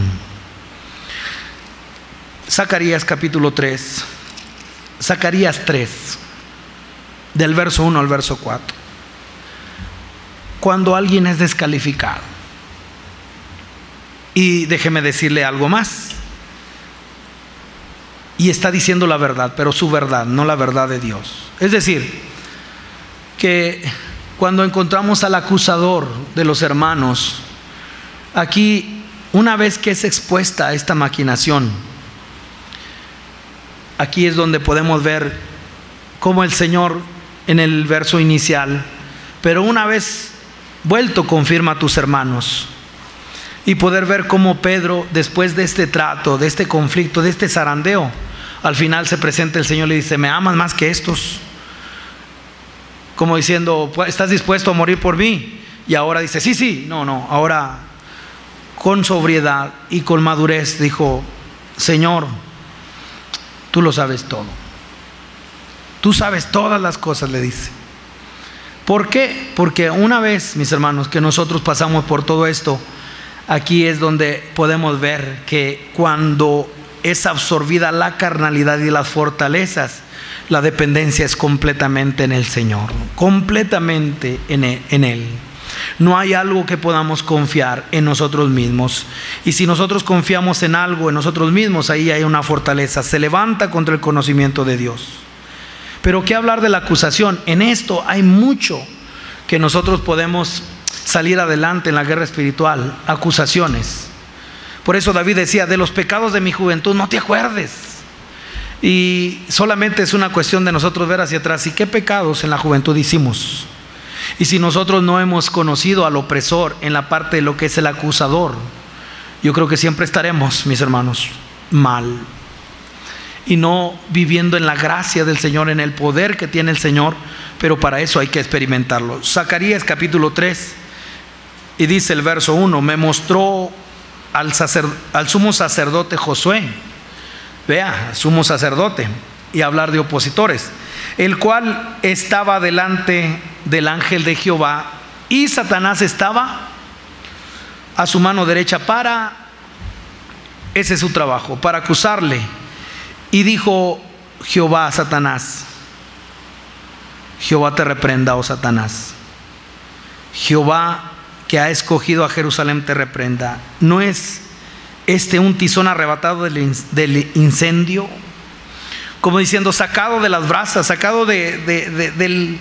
Zacarías capítulo 3, Zacarías 3, del verso 1 al verso 4. Cuando alguien es descalificado, y déjeme decirle algo más, y está diciendo la verdad, pero su verdad, no la verdad de Dios. Es decir, que cuando encontramos al acusador de los hermanos, aquí, una vez que es expuesta a esta maquinación, aquí es donde podemos ver cómo el Señor, en el verso inicial, pero una vez vuelto, confirma a tus hermanos. Y poder ver cómo Pedro, después de este trato, de este conflicto, de este zarandeo, al final se presenta el Señor y le dice: ¿me amas más que estos? Como diciendo: ¿estás dispuesto a morir por mí? Y ahora dice: sí, no, ahora con sobriedad y con madurez dijo: Señor, tú lo sabes todo, tú sabes todas las cosas, le dice. ¿Por qué? Porque una vez, mis hermanos, que nosotros pasamos por todo esto, aquí es donde podemos ver que cuando es absorbida la carnalidad y las fortalezas, la dependencia es completamente en el Señor, completamente en Él. No hay algo que podamos confiar en nosotros mismos. Y si nosotros confiamos en algo, en nosotros mismos, ahí hay una fortaleza, se levanta contra el conocimiento de Dios. Pero ¿qué hablar de la acusación? En esto hay mucho que nosotros podemos salir adelante en la guerra espiritual. Acusaciones. Por eso David decía: de los pecados de mi juventud no te acuerdes. Y solamente es una cuestión de nosotros ver hacia atrás y qué pecados en la juventud hicimos. Y si nosotros no hemos conocido al opresor en la parte de lo que es el acusador, yo creo que siempre estaremos, mis hermanos, mal. Y no viviendo en la gracia del Señor, en el poder que tiene el Señor, pero para eso hay que experimentarlo. Zacarías capítulo 3, y dice el verso 1, me mostró al sumo sacerdote Josué, vea, sumo sacerdote, y hablar de opositores, el cual estaba delante del ángel de Jehová, y Satanás estaba a su mano derecha ese es su trabajo, para acusarle. Y dijo Jehová a Satanás, Jehová te reprenda, oh Satanás, Jehová que ha escogido a Jerusalén te reprenda. ¿No es este un tizón arrebatado del incendio? Como diciendo, sacado de las brasas, sacado del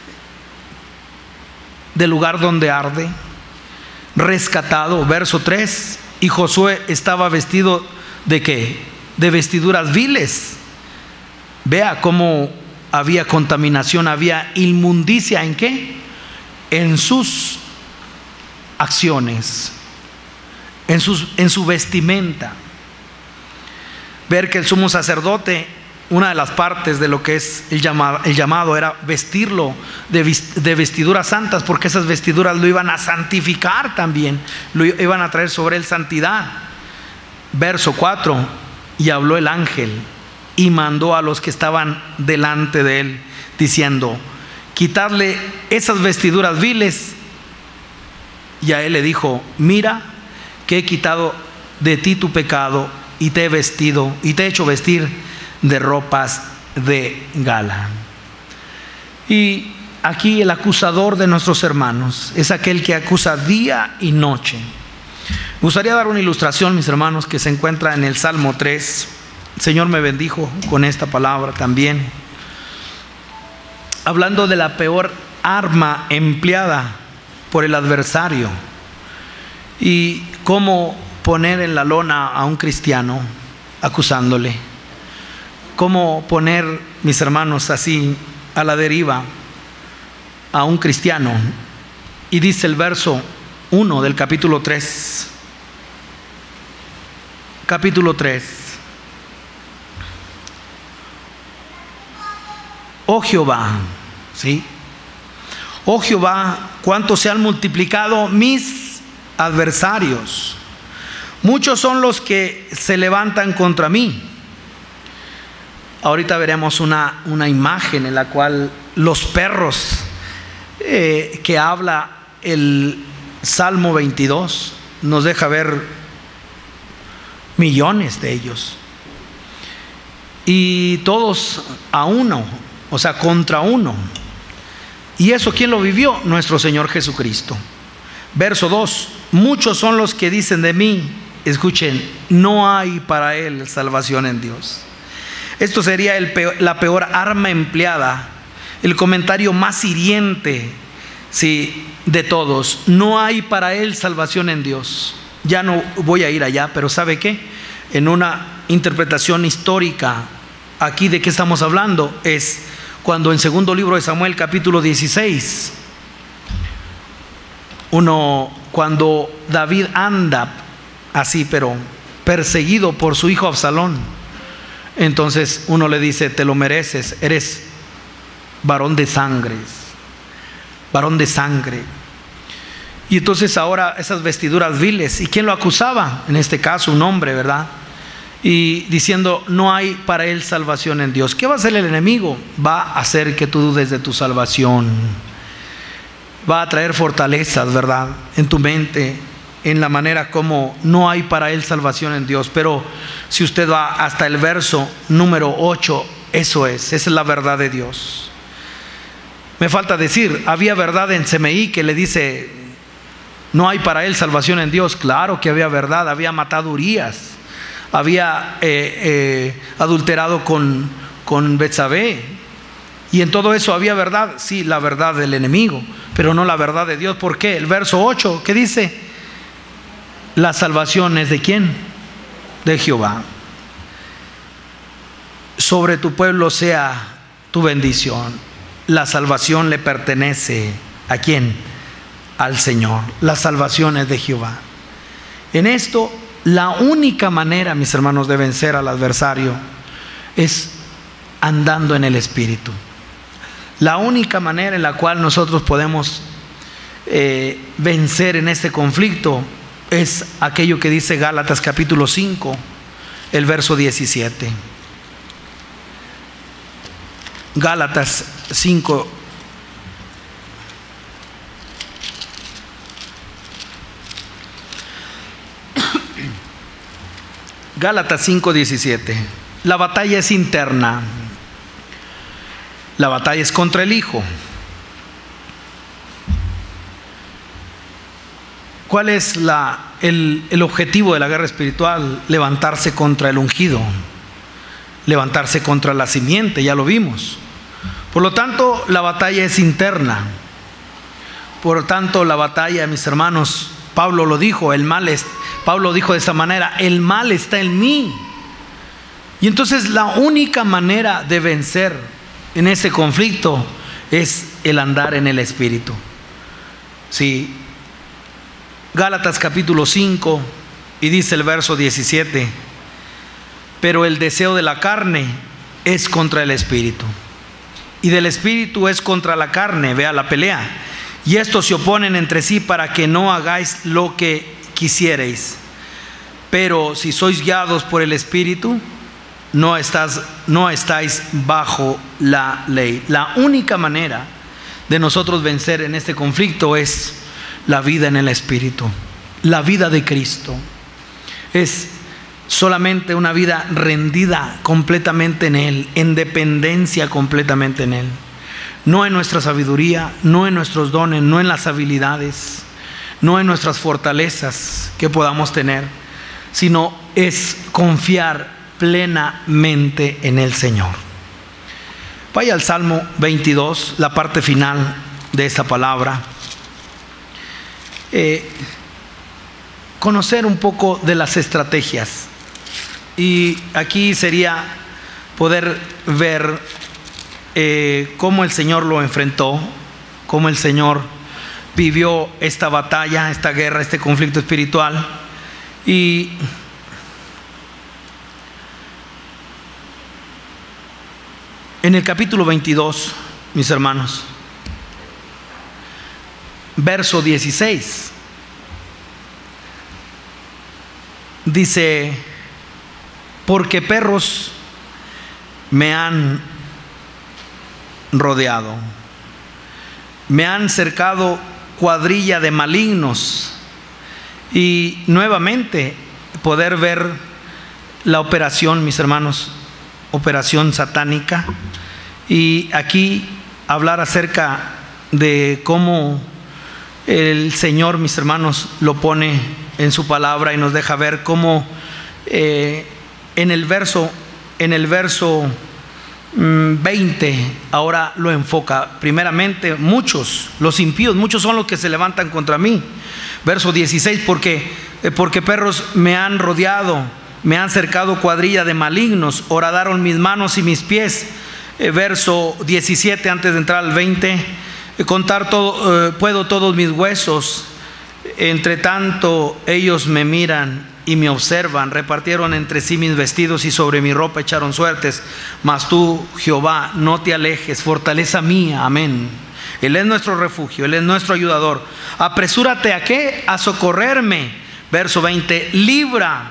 lugar donde arde, rescatado. Verso 3, y Josué estaba vestido ¿de qué? De vestiduras viles. Vea cómo había contaminación, había inmundicia. ¿En qué? En sus acciones, en su vestimenta. Ver que el sumo sacerdote, una de las partes de lo que es el llamado era vestirlo de vestiduras santas, porque esas vestiduras lo iban a santificar también, lo iban a traer sobre él santidad. Verso 4, y habló el ángel y mandó a los que estaban delante de él, diciendo, quitadle esas vestiduras viles. Y a él le dijo, mira que he quitado de ti tu pecado y te he vestido y te he hecho vestir de ropas de gala. Y aquí el acusador de nuestros hermanos es aquel que acusa día y noche. Me gustaría dar una ilustración, mis hermanos, que se encuentra en el Salmo 3. El Señor me bendijo con esta palabra también, hablando de la peor arma empleada por el adversario y cómo poner en la lona a un cristiano acusándole, cómo poner, mis hermanos, así a la deriva a un cristiano. Y dice el verso 1 del capítulo 3, oh Jehová, ¿sí? Oh Jehová, cuánto se han multiplicado mis adversarios, muchos son los que se levantan contra mí. Ahorita veremos una imagen en la cual los perros que habla el Salmo 22 nos deja ver millones de ellos, y todos a uno, o sea, contra uno. ¿Y eso quién lo vivió? Nuestro Señor Jesucristo. Verso 2, muchos son los que dicen de mí, escuchen, no hay para él salvación en Dios. Esto sería la peor arma empleada, el comentario más hiriente, sí, de todos. No hay para él salvación en Dios. Ya no voy a ir allá, pero ¿sabe qué? En una interpretación histórica, aquí de qué estamos hablando, es cuando en segundo libro de Samuel capítulo 16, cuando David anda así, pero perseguido por su hijo Absalón, entonces uno le dice, te lo mereces, eres varón de sangre. Y entonces ahora esas vestiduras viles, ¿y quién lo acusaba? En este caso un hombre, ¿verdad? Y diciendo, no hay para él salvación en Dios. ¿Qué va a hacer el enemigo? Va a hacer que tú dudes de tu salvación, va a traer fortalezas, ¿verdad?, en tu mente, en la manera como no hay para él salvación en Dios. Pero si usted va hasta el verso número 8, esa es la verdad de Dios. Me falta decir, había verdad en Semeí que le dice, no hay para él salvación en Dios. Claro que había verdad, había matado a Urías, había adulterado con Betsabé, y en todo eso había verdad. Sí, la verdad del enemigo, pero no la verdad de Dios. ¿Por qué? El verso 8, ¿qué dice? La salvación es ¿de quién? De Jehová. sobre tu pueblo sea tu bendición. La salvación le pertenece ¿a quién? Al Señor. La salvación es de Jehová. En esto, la única manera, mis hermanos, de vencer al adversario es andando en el Espíritu. La única manera en la cual nosotros podemos vencer en este conflicto es aquello que dice Gálatas capítulo 5, el verso 17. Gálatas 5. Gálatas 5:17. La batalla es interna. La batalla es contra el Hijo. ¿Cuál es el objetivo de la guerra espiritual? Levantarse contra el ungido, levantarse contra la simiente, ya lo vimos. Por lo tanto, la batalla es interna. Por lo tanto, la batalla, mis hermanos, Pablo lo dijo, Pablo dijo de esta manera: el mal está en mí. Y entonces la única manera de vencer en ese conflicto es el andar en el Espíritu. Sí. Gálatas capítulo 5, y dice el verso 17: pero el deseo de la carne es contra el Espíritu, y del Espíritu es contra la carne. Vea la pelea. Y estos se oponen entre sí para que no hagáis lo que quisierais. Pero si sois guiados por el Espíritu, no estáis bajo la ley. La única manera de nosotros vencer en este conflicto es la vida en el Espíritu, la vida de Cristo. Es solamente una vida rendida completamente en Él, en dependencia completamente en Él. No en nuestra sabiduría, no en nuestros dones, no en las habilidades, no en nuestras fortalezas que podamos tener, sino es confiar plenamente en el Señor. Vaya al Salmo 22, la parte final de esta palabra. Conocer un poco de las estrategias, y aquí sería poder ver cómo el Señor lo enfrentó, cómo el Señor vivió esta batalla, esta guerra, este conflicto espiritual. Y en el capítulo 22, mis hermanos, verso 16, dice: porque perros me han rodeado, me han cercado cuadrilla de malignos. Y nuevamente poder ver la operación, mis hermanos, operación satánica. Y aquí hablar acerca de cómo el Señor, mis hermanos, lo pone en su palabra y nos deja ver cómo en el verso 20 ahora lo enfoca. Primeramente, los impíos, muchos son los que se levantan contra mí. Verso 16: porque perros me han rodeado, me han cercado cuadrilla de malignos, horadaron mis manos y mis pies. Verso 17, antes de entrar al 20: contar puedo todos mis huesos, entre tanto ellos me miran y me observan. Repartieron entre sí mis vestidos y sobre mi ropa echaron suertes. Mas tú, Jehová, no te alejes, fortaleza mía. Amén. Él es nuestro refugio, Él es nuestro ayudador. Apresúrate ¿a qué? A socorrerme. Verso 20: libra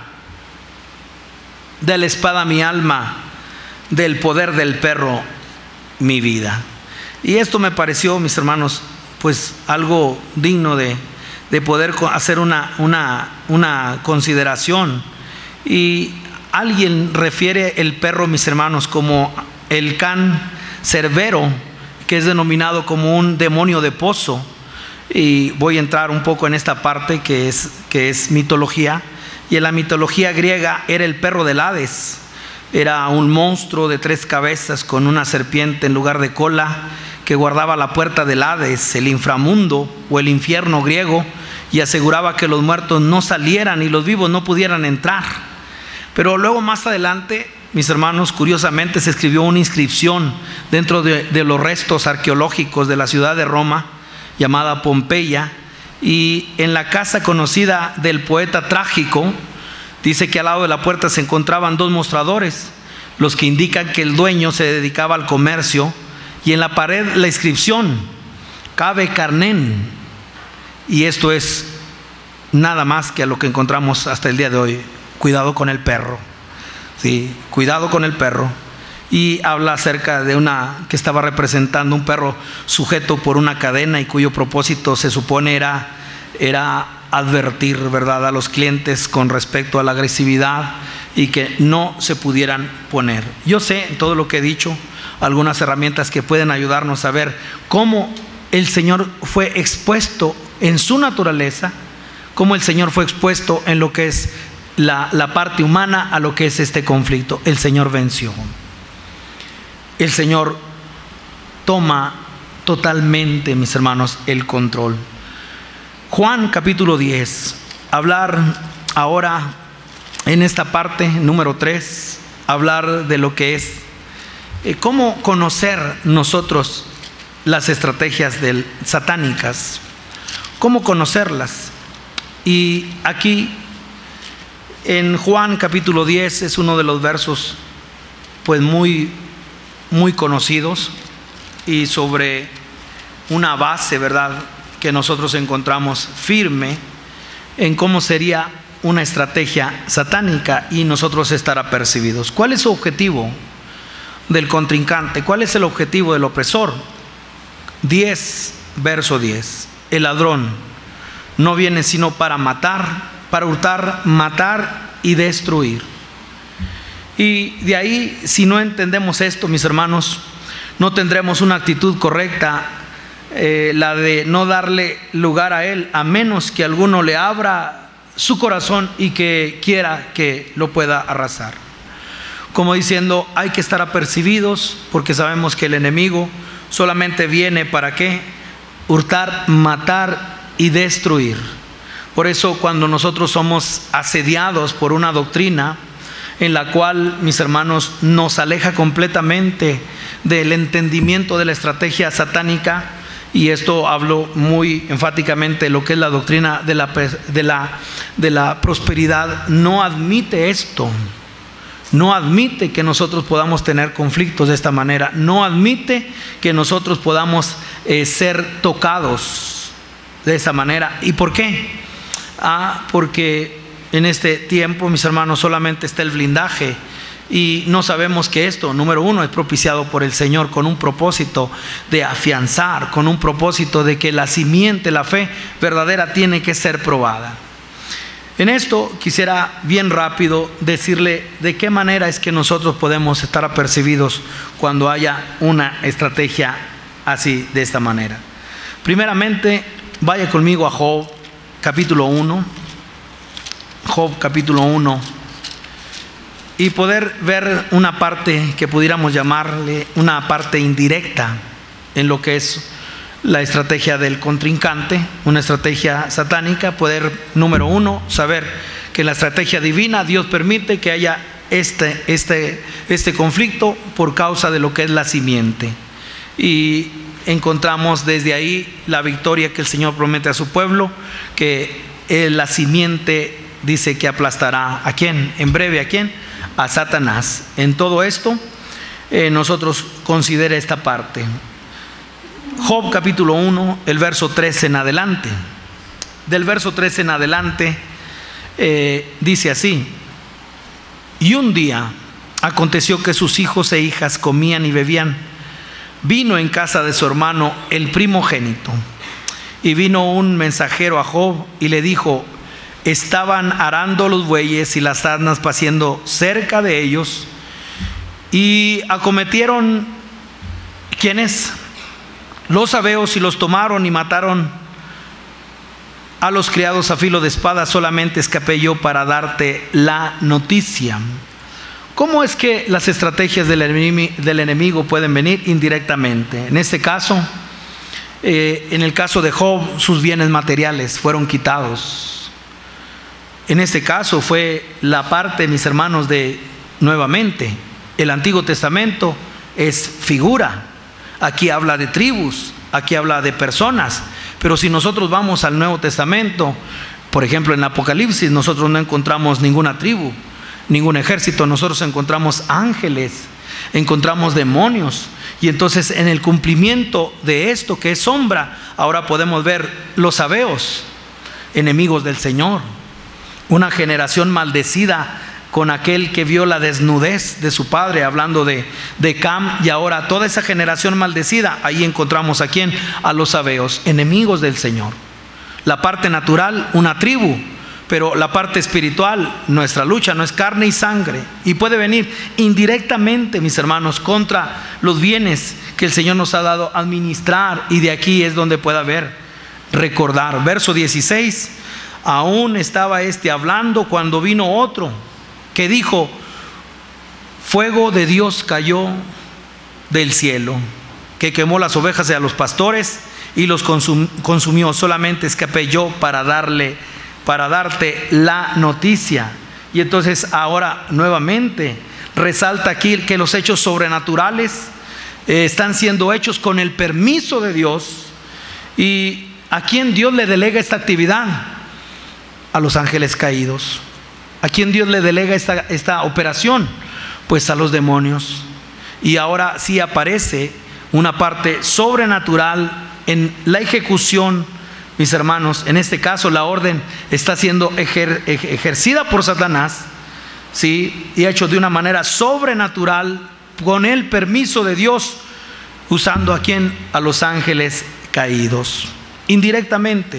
de la espada mi alma, del poder del perro mi vida. Y esto me pareció, mis hermanos, pues algo digno de poder hacer una consideración. Y alguien refiere el perro, mis hermanos, como el can cerbero, que es denominado como un demonio de pozo. Y voy a entrar un poco en esta parte que es mitología. Y en la mitología griega era el perro del Hades. Era un monstruo de 3 cabezas con una serpiente en lugar de cola, que guardaba la puerta del Hades, el inframundo o el infierno griego, y aseguraba que los muertos no salieran y los vivos no pudieran entrar. Pero luego más adelante mis hermanos, curiosamente se escribió una inscripción dentro de los restos arqueológicos de la ciudad de Roma, llamada Pompeya, y en la casa conocida del poeta Trágico, dice que al lado de la puerta se encontraban 2 mostradores, los que indican que el dueño se dedicaba al comercio, y en la pared la inscripción, Cave Carnen, y esto es nada más que a lo que encontramos hasta el día de hoy: cuidado con el perro. Sí, cuidado con el perro. Y habla acerca de una que estaba representando un perro sujeto por una cadena y cuyo propósito se supone era advertir, ¿verdad?, a los clientes con respecto a la agresividad y que no se pudieran poner. Yo sé, en todo lo que he dicho, algunas herramientas que pueden ayudarnos a ver cómo el Señor fue expuesto en su naturaleza, cómo el Señor fue expuesto en lo que es la parte humana a lo que es este conflicto. El Señor venció. El Señor toma totalmente, mis hermanos, el control. Juan capítulo 10, hablar ahora en esta parte número 3, hablar de lo que es cómo conocer nosotros las estrategias satánicas, cómo conocerlas. Y aquí en Juan capítulo 10 es uno de los versos pues muy conocidos, y sobre una base, ¿verdad?, que nosotros encontramos firme en cómo sería una estrategia satánica y nosotros estar apercibidos. ¿Cuál es su objetivo del contrincante? ¿Cuál es el objetivo del opresor? 10, verso 10. El ladrón no viene sino para matar, para hurtar, matar y destruir. Y de ahí, si no entendemos esto, mis hermanos, no tendremos una actitud correcta, la de no darle lugar a él, a menos que alguno le abra su corazón y que quiera que lo pueda arrasar. Como diciendo, hay que estar apercibidos, porque sabemos que el enemigo solamente viene para ¿qué? Hurtar, matar y destruir. Por eso cuando nosotros somos asediados por una doctrina en la cual, mis hermanos, nos aleja completamente del entendimiento de la estrategia satánica, y esto hablo muy enfáticamente de lo que es la doctrina de la prosperidad, no admite esto. No admite que nosotros podamos tener conflictos de esta manera. No admite que nosotros podamos ser tocados de esa manera. ¿Y por qué? Porque en este tiempo, mis hermanos, solamente está el blindaje, y no sabemos que esto, número uno, es propiciado por el Señor con un propósito de afianzar, con un propósito de que la simiente, la fe verdadera, tiene que ser probada. En esto quisiera bien rápido decirle de qué manera es que nosotros podemos estar apercibidos cuando haya una estrategia así, de esta manera. Primeramente, vaya conmigo a Job capítulo 1, Job capítulo 1, y poder ver una parte que pudiéramos llamarle una parte indirecta en lo que es la estrategia del contrincante, una estrategia satánica. Poder, número uno, saber que en la estrategia divina Dios permite que haya este conflicto por causa de lo que es la simiente, y encontramos desde ahí la victoria que el Señor promete a su pueblo, que la simiente dice que aplastará ¿a quién? En breve, ¿a quién? A Satanás. En todo esto nosotros considera esta parte. Job capítulo 1, el verso 13 en adelante. Del verso 13 en adelante dice así: y un día aconteció que sus hijos e hijas comían y bebían vino en casa de su hermano el primogénito, y vino un mensajero a Job y le dijo: estaban arando los bueyes y las asnas paciendo cerca de ellos, y acometieron ¿quiénes? Los sabeos, y los tomaron y mataron a los criados a filo de espada. Solamente escapé yo para darte la noticia. ¿Cómo es que las estrategias del enemigo pueden venir? Indirectamente. En este caso, en el caso de Job, sus bienes materiales fueron quitados. En este caso fue la parte, mis hermanos, de nuevamente, el Antiguo Testamento es figura. Aquí habla de tribus, aquí habla de personas. Pero si nosotros vamos al Nuevo Testamento, por ejemplo en Apocalipsis, nosotros no encontramos ninguna tribu, ningún ejército. Nosotros encontramos ángeles, encontramos demonios. Y entonces en el cumplimiento de esto que es sombra, ahora podemos ver los sabeos, enemigos del Señor, una generación maldecida con aquel que vio la desnudez de su padre, hablando de Cam. Y ahora toda esa generación maldecida, ahí encontramos a quién, a los sabeos, enemigos del Señor. La parte natural, una tribu, pero la parte espiritual, nuestra lucha no es carne y sangre, y puede venir indirectamente, mis hermanos, contra los bienes que el Señor nos ha dado a administrar. Y de aquí es donde puede haber recordar. Verso 16: aún estaba hablando cuando vino otro que dijo: fuego de Dios cayó del cielo, que quemó las ovejas y a los pastores y los consumió. Solamente escapé yo para darte la noticia. Y entonces ahora nuevamente resalta aquí que los hechos sobrenaturales están siendo hechos con el permiso de Dios. ¿Y a quién Dios le delega esta actividad? A los ángeles caídos. ¿A quién Dios le delega esta operación? Pues a los demonios. Y ahora sí aparece una parte sobrenatural en la ejecución, mis hermanos. En este caso la orden está siendo ejercida por Satanás, ¿sí? Y hecho de una manera sobrenatural, con el permiso de Dios, usando a quién, a los ángeles caídos. Indirectamente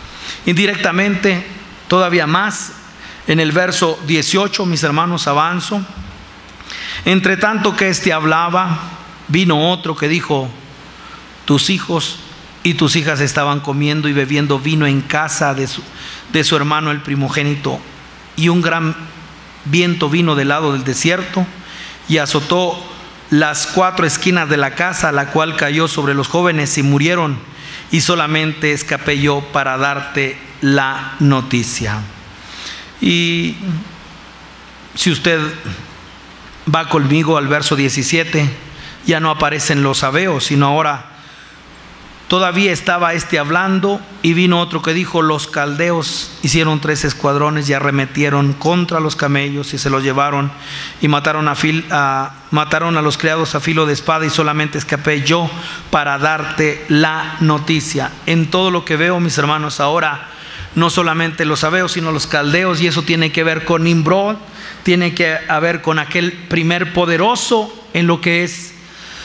todavía más. En el verso 18, mis hermanos, avanzo. Entre tanto que hablaba, vino otro que dijo: tus hijos y tus hijas estaban comiendo y bebiendo vino en casa de su hermano el primogénito, y un gran viento vino del lado del desierto y azotó las 4 esquinas de la casa, la cual cayó sobre los jóvenes y murieron, y solamente escapé yo para darte la noticia. Y si usted va conmigo al verso 17, ya no aparecen los sabeos, sino ahora todavía estaba hablando, y vino otro que dijo: los caldeos hicieron 3 escuadrones y arremetieron contra los camellos y se los llevaron y mataron a los criados a filo de espada, y solamente escapé yo para darte la noticia. En todo lo que veo, mis hermanos, ahora no solamente los sabeos, sino los caldeos, y eso tiene que ver con Nimrod, tiene que ver con aquel primer poderoso en lo que es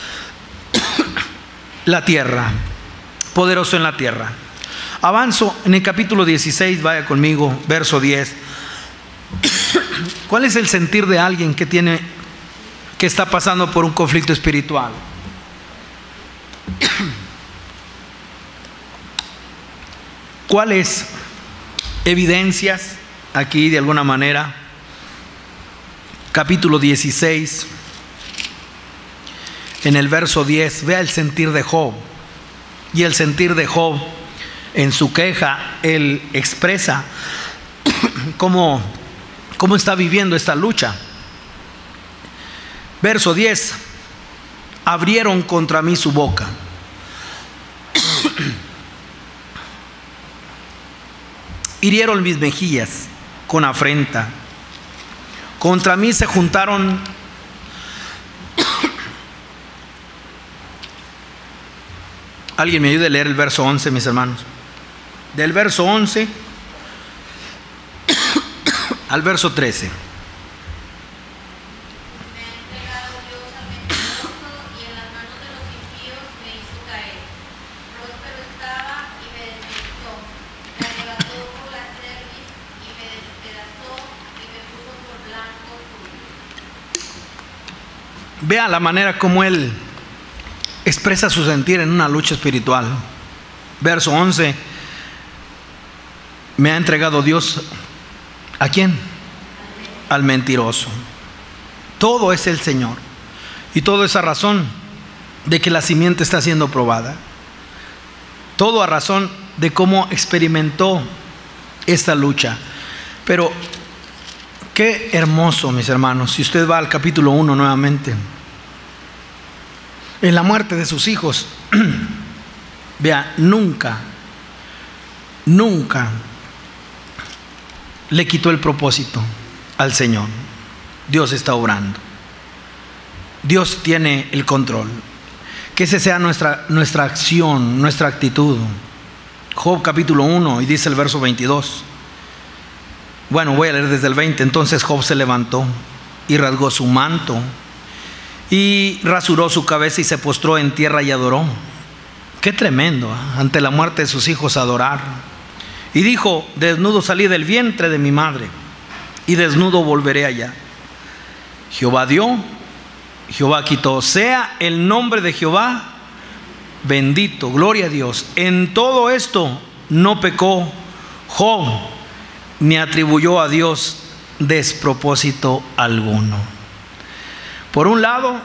la tierra, poderoso en la tierra. Avanzo en el capítulo 16, vaya conmigo, verso 10. ¿Cuál es el sentir de alguien que está pasando por un conflicto espiritual? ¿Cuáles evidencias aquí de alguna manera? Capítulo 16, en el verso 10, vea el sentir de Job. Y el sentir de Job, en su queja, él expresa cómo está viviendo esta lucha. Verso 10: abrieron contra mí su boca, hirieron mis mejillas con afrenta, contra mí se juntaron Alguien me ayude a leer el verso 11, mis hermanos. Del verso 11 al verso 13. Vea la manera como él expresa su sentir en una lucha espiritual. Verso 11: me ha entregado Dios, ¿a quién? Al mentiroso. Todo es el Señor, y todo es a razón de que la simiente está siendo probada. Todo a razón de cómo experimentó esta lucha. Pero Qué hermoso, mis hermanos, si usted va al capítulo 1 nuevamente, en la muerte de sus hijos, vea, nunca le quitó el propósito al Señor. Dios está obrando, Dios tiene el control. Que esa sea nuestra acción, nuestra actitud. Job capítulo 1, y dice el verso 22. Bueno, voy a leer desde el 20. Entonces Job se levantó y rasgó su manto y rasuró su cabeza y se postró en tierra y adoró. Qué tremendo, ante la muerte de sus hijos adorar. Y dijo: desnudo salí del vientre de mi madre y desnudo volveré allá. Jehová dio, Jehová quitó, sea el nombre de Jehová bendito, gloria a Dios. En todo esto no pecó Job, ni atribuyó a Dios despropósito alguno. Por un lado,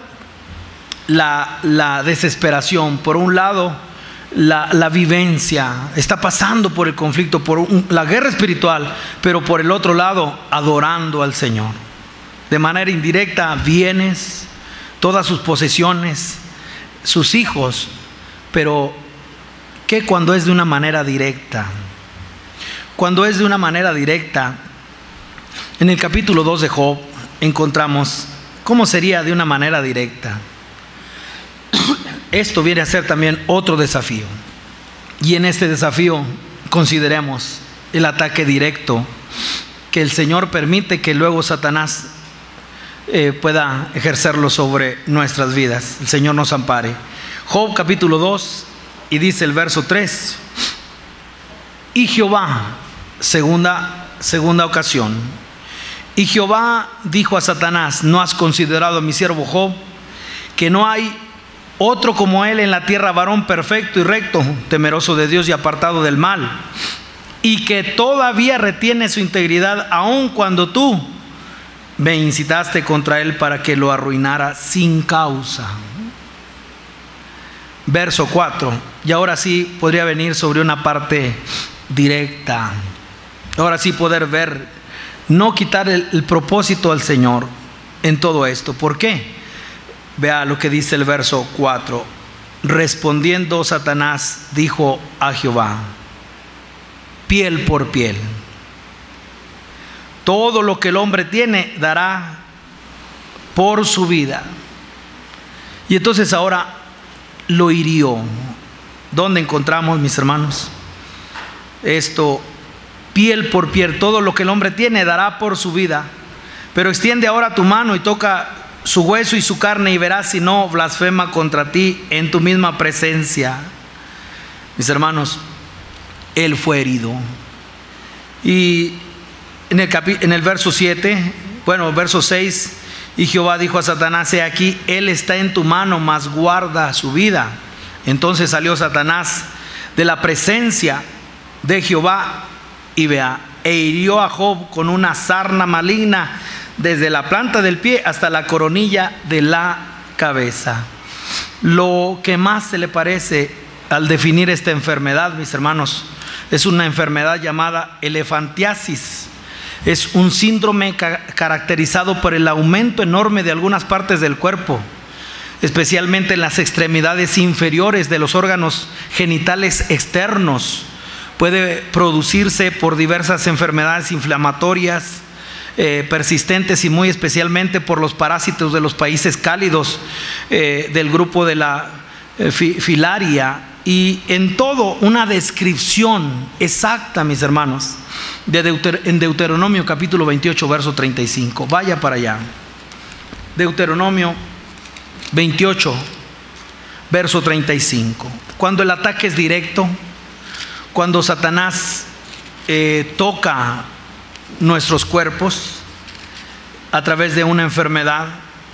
la desesperación, por un lado, la vivencia, está pasando por el conflicto, por la guerra espiritual, pero por el otro lado, adorando al Señor. De manera indirecta, bienes, todas sus posesiones, sus hijos, pero ¿qué cuando es de una manera directa? Cuando es de una manera directa, en el capítulo 2 de Job encontramos cómo sería de una manera directa. Esto viene a ser también otro desafío, y en este desafío consideremos el ataque directo que el Señor permite que luego Satanás pueda ejercerlo sobre nuestras vidas. El Señor nos ampare. Job capítulo 2, y dice el verso 3: y Jehová, segunda ocasión, y Jehová dijo a Satanás: ¿no has considerado a mi siervo Job, que no hay otro como él en la tierra, varón perfecto y recto, temeroso de Dios y apartado del mal, y que todavía retiene su integridad, aun cuando tú me incitaste contra él para que lo arruinara sin causa? Verso 4, y ahora sí podría venir sobre una parte directa. Ahora sí poder ver, no quitar el propósito al Señor en todo esto. ¿Por qué? Vea lo que dice el verso 4. Respondiendo Satanás dijo a Jehová: piel por piel, todo lo que el hombre tiene dará por su vida. Y entonces ahora lo hirió. ¿Dónde encontramos, mis hermanos, esto? Piel por piel, todo lo que el hombre tiene dará por su vida. Pero extiende ahora tu mano y toca su hueso y su carne, y verás si no blasfema contra ti en tu misma presencia. Mis hermanos, él fue herido. Y en el verso 7, bueno, verso 6, y Jehová dijo a Satanás: he aquí, él está en tu mano, mas guarda su vida. Entonces salió Satanás de la presencia de Jehová, y vea, e hirió a Job con una sarna maligna desde la planta del pie hasta la coronilla de la cabeza. Lo que más se le parece al definir esta enfermedad, mis hermanos, es una enfermedad llamada elefantiasis. Es un síndrome caracterizado por el aumento enorme de algunas partes del cuerpo, especialmente en las extremidades inferiores de los órganos genitales externos. Puede producirse por diversas enfermedades inflamatorias persistentes, y muy especialmente por los parásitos de los países cálidos del grupo de la filaria. Y en todo una descripción exacta, mis hermanos, en Deuteronomio capítulo 28 verso 35. Vaya para allá. Deuteronomio 28 verso 35. Cuando el ataque es directo, cuando Satanás toca nuestros cuerpos a través de una enfermedad.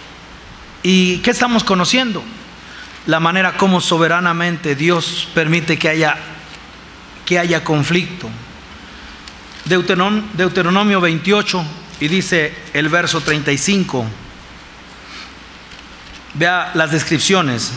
¿Y qué estamos conociendo? La manera como soberanamente Dios permite que haya conflicto. Deuteronomio 28, y dice el verso 35. Vea las descripciones.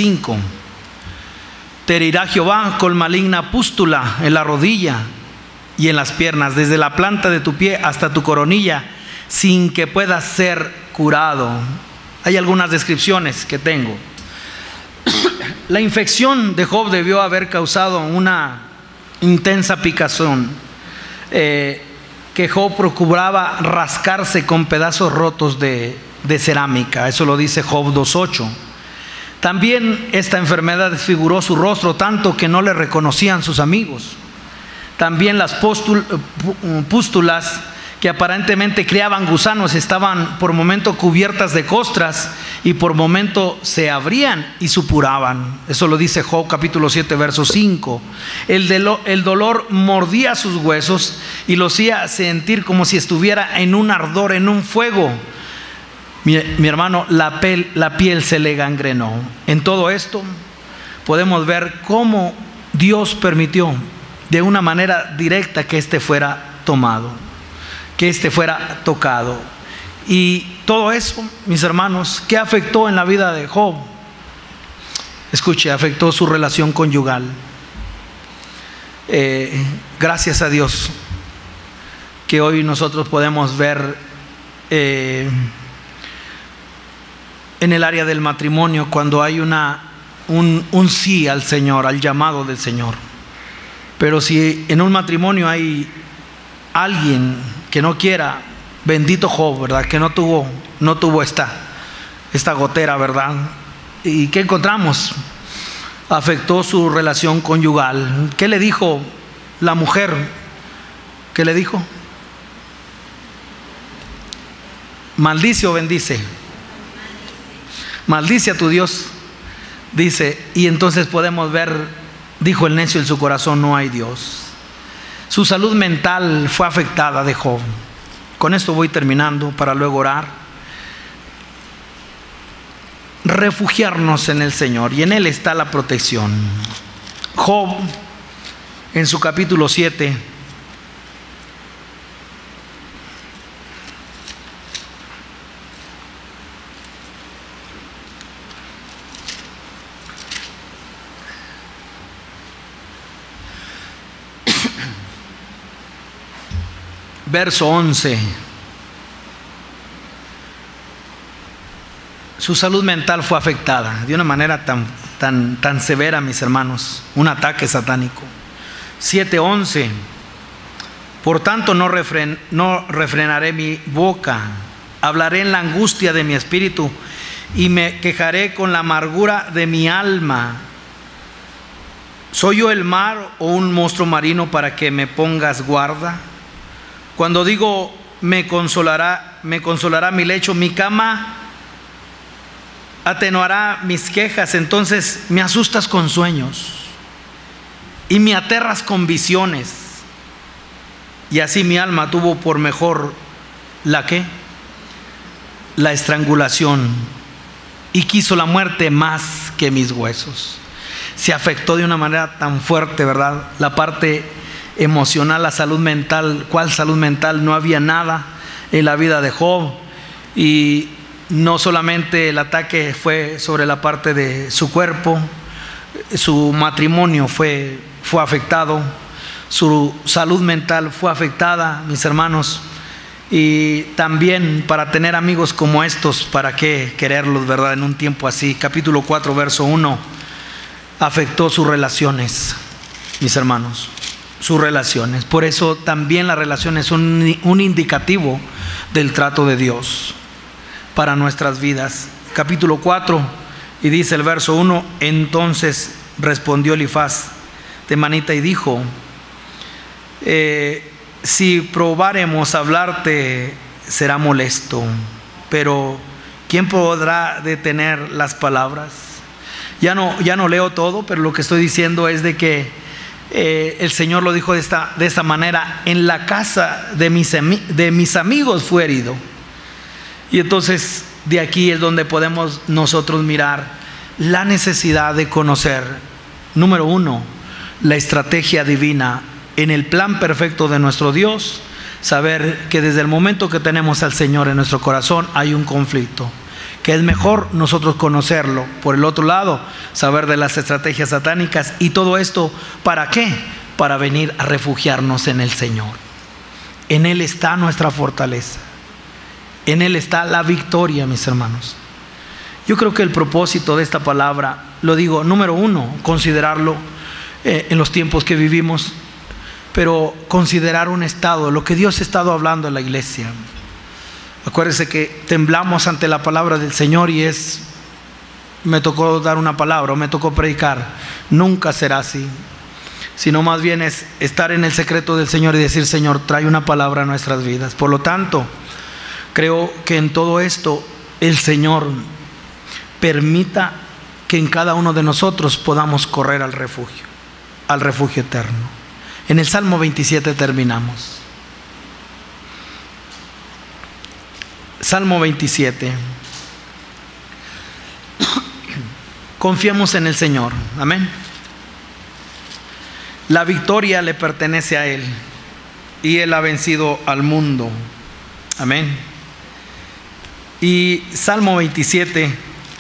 28:35. Te herirá Jehová con maligna pústula en la rodilla, y en las piernas, desde la planta de tu pie hasta tu coronilla, sin que puedas ser curado. Hay algunas descripciones que tengo. La infección de Job debió haber causado una intensa picazón, que Job procuraba rascarse con pedazos rotos de cerámica. Eso lo dice Job 2:8. También esta enfermedad desfiguró su rostro tanto que no le reconocían sus amigos. También las pústulas que aparentemente criaban gusanos estaban por momento cubiertas de costras y por momento se abrían y supuraban. Eso lo dice Job capítulo 7 verso 5. El dolor mordía sus huesos y lo hacía sentir como si estuviera en un ardor, en un fuego. Mi hermano, la piel se le gangrenó. En todo esto podemos ver cómo Dios permitió de una manera directa que éste fuera tomado, que éste fuera tocado. Y todo eso, mis hermanos, ¿qué afectó en la vida de Job? Escuche, afectó su relación conyugal. Gracias a Dios que hoy nosotros podemos ver en el área del matrimonio, cuando hay un sí al Señor, al llamado del Señor. Pero si en un matrimonio hay alguien que no quiera, bendito Job, ¿verdad? Que no tuvo esta gotera, ¿verdad? ¿Y qué encontramos? Afectó su relación conyugal. ¿Qué le dijo la mujer? ¿Qué le dijo? ¿Maldice o bendice? Maldice a tu Dios, dice. Y entonces podemos ver, dijo el necio en su corazón, no hay Dios. Su salud mental fue afectada de Job. Con esto voy terminando para luego orar. Refugiarnos en el Señor, y en Él está la protección. Job, en su capítulo 7, verso 11. Su salud mental fue afectada de una manera tan severa, mis hermanos, un ataque satánico. 7:11. Por tanto no refrenaré mi boca, hablaré en la angustia de mi espíritu y me quejaré con la amargura de mi alma. ¿Soy yo el mar o un monstruo marino para que me pongas guarda? Cuando digo me consolará mi lecho, mi cama atenuará mis quejas, entonces me asustas con sueños y me aterras con visiones. Y así mi alma tuvo por mejor la estrangulación, y quiso la muerte más que mis huesos. Se afectó de una manera tan fuerte, ¿verdad? La parte emocional, la salud mental. ¿Cuál salud mental? No había nada en la vida de Job. Y no solamente el ataque fue sobre la parte de su cuerpo, su matrimonio fue afectado, su salud mental fue afectada, mis hermanos. Y también, para tener amigos como estos, ¿para qué quererlos, verdad? En un tiempo así. Capítulo 4 verso 1, afectó sus relaciones, mis hermanos, sus relaciones. Por eso también las relaciones son un indicativo del trato de Dios para nuestras vidas. Capítulo 4, y dice el verso 1: entonces respondió Elifaz temanita y dijo: si probaremos hablarte, será molesto, pero ¿quién podrá detener las palabras? Ya no leo todo, pero lo que estoy diciendo es de que el Señor lo dijo de esta manera: en la casa de mis amigos fue herido. Y entonces de aquí es donde podemos nosotros mirar la necesidad de conocer, número uno, la estrategia divina en el plan perfecto de nuestro Dios. Saber que desde el momento que tenemos al Señor en nuestro corazón hay un conflicto, que es mejor nosotros conocerlo. Por el otro lado, saber de las estrategias satánicas. Y todo esto, ¿para qué? para venir a refugiarnos en el Señor. En Él está nuestra fortaleza. En Él está la victoria, mis hermanos. Yo creo que el propósito de esta palabra, lo digo, número uno, considerarlo en los tiempos que vivimos, pero considerar un estado, lo que Dios ha estado hablando en la iglesia. Acuérdense que temblamos ante la palabra del Señor y me tocó dar una palabra o me tocó predicar. Nunca será así, sino más bien es estar en el secreto del Señor y decir: Señor, trae una palabra a nuestras vidas. Por lo tanto, creo que en todo esto el Señor permita que en cada uno de nosotros podamos correr al refugio eterno. En el Salmo 27 terminamos. Salmo 27. Confiemos en el Señor. Amén. La victoria le pertenece a Él y Él ha vencido al mundo. Amén. Y Salmo 27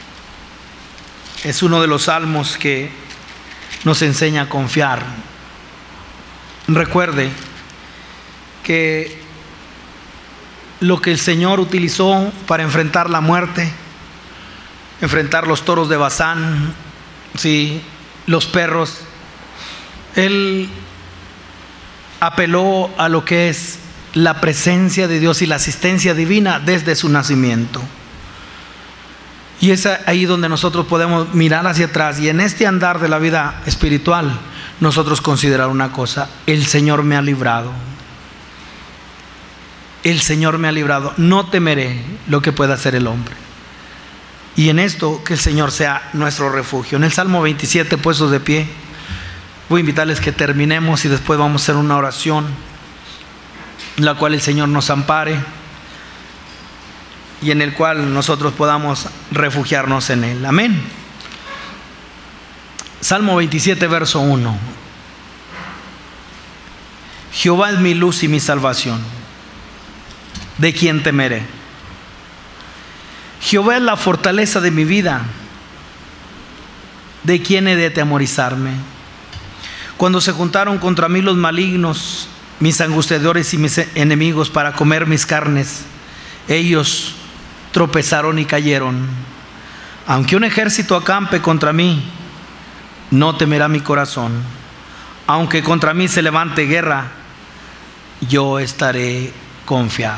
es uno de los salmos que nos enseña a confiar. Recuerde que lo que el Señor utilizó para enfrentar la muerte, enfrentar los toros de Bazán, sí, los perros, Él apeló a lo que es la presencia de Dios y la asistencia divina desde su nacimiento. Y es ahí donde nosotros podemos mirar hacia atrás y en este andar de la vida espiritual nosotros considerar una cosa: el Señor me ha librado. El Señor me ha librado. No temeré lo que pueda hacer el hombre. Y en esto que el Señor sea nuestro refugio. En el Salmo 27, puestos de pie, voy a invitarles que terminemos y después vamos a hacer una oración en la cual el Señor nos ampare y en el cual nosotros podamos refugiarnos en Él. Amén. Salmo 27, verso 1. Jehová es mi luz y mi salvación. ¿De quién temeré? Jehová es la fortaleza de mi vida. ¿De quién he de atemorizarme? Cuando se juntaron contra mí los malignos, mis angustiadores y mis enemigos, para comer mis carnes, ellos tropezaron y cayeron. Aunque un ejército acampe contra mí, no temerá mi corazón. Aunque contra mí se levante guerra, yo estaré confiado.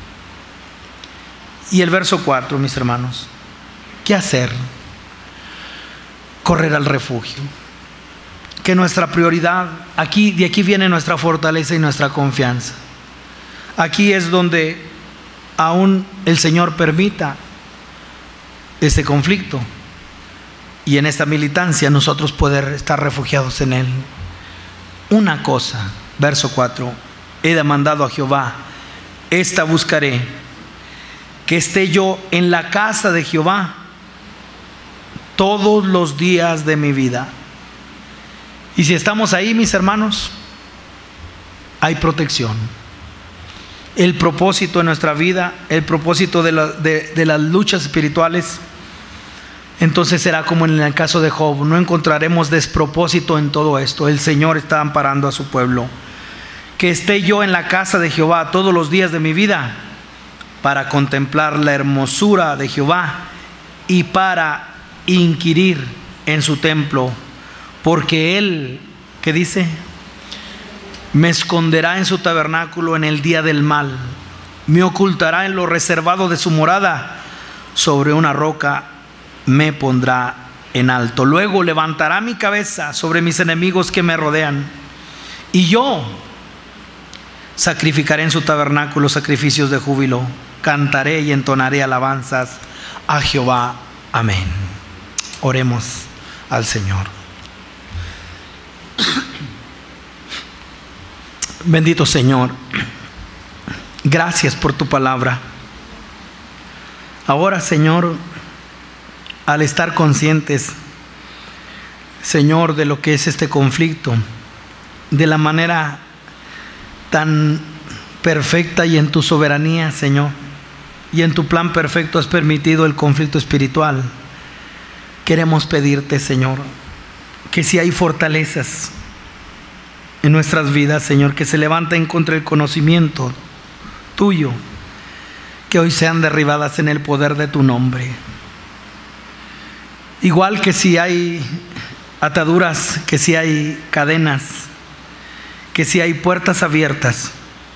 Y el verso 4, mis hermanos, ¿qué hacer? Correr al refugio. Que nuestra prioridad, de aquí viene nuestra fortaleza y nuestra confianza. Aquí es donde aún el Señor permita este conflicto y en esta militancia nosotros poder estar refugiados en Él. Una cosa, verso 4: he demandado a Jehová, esta buscaré, que esté yo en la casa de Jehová todos los días de mi vida. Y si estamos ahí, mis hermanos, hay protección. El propósito de nuestra vida, el propósito de las luchas espirituales, entonces será como en el caso de Job. No encontraremos despropósito en todo esto. El Señor está amparando a su pueblo. Que esté yo en la casa de Jehová todos los días de mi vida, para contemplar la hermosura de Jehová y para inquirir en su templo. Porque Él, ¿qué dice? Me esconderá en su tabernáculo en el día del mal. Me ocultará en lo reservado de su morada. Sobre una roca me pondrá en alto. Luego levantará mi cabeza sobre mis enemigos que me rodean. Y yo sacrificaré en su tabernáculo sacrificios de júbilo. Cantaré y entonaré alabanzas a Jehová. Amén. Oremos al Señor. Bendito Señor, gracias por tu palabra. Ahora, Señor, al estar conscientes, Señor, de lo que es este conflicto, de la manera tan perfecta y en tu soberanía, Señor, y en tu plan perfecto has permitido el conflicto espiritual, queremos pedirte, Señor, que si hay fortalezas en nuestras vidas, Señor, que se levanten contra el conocimiento tuyo, que hoy sean derribadas en el poder de tu nombre. Igual que si hay ataduras, que si hay cadenas, que si hay puertas abiertas,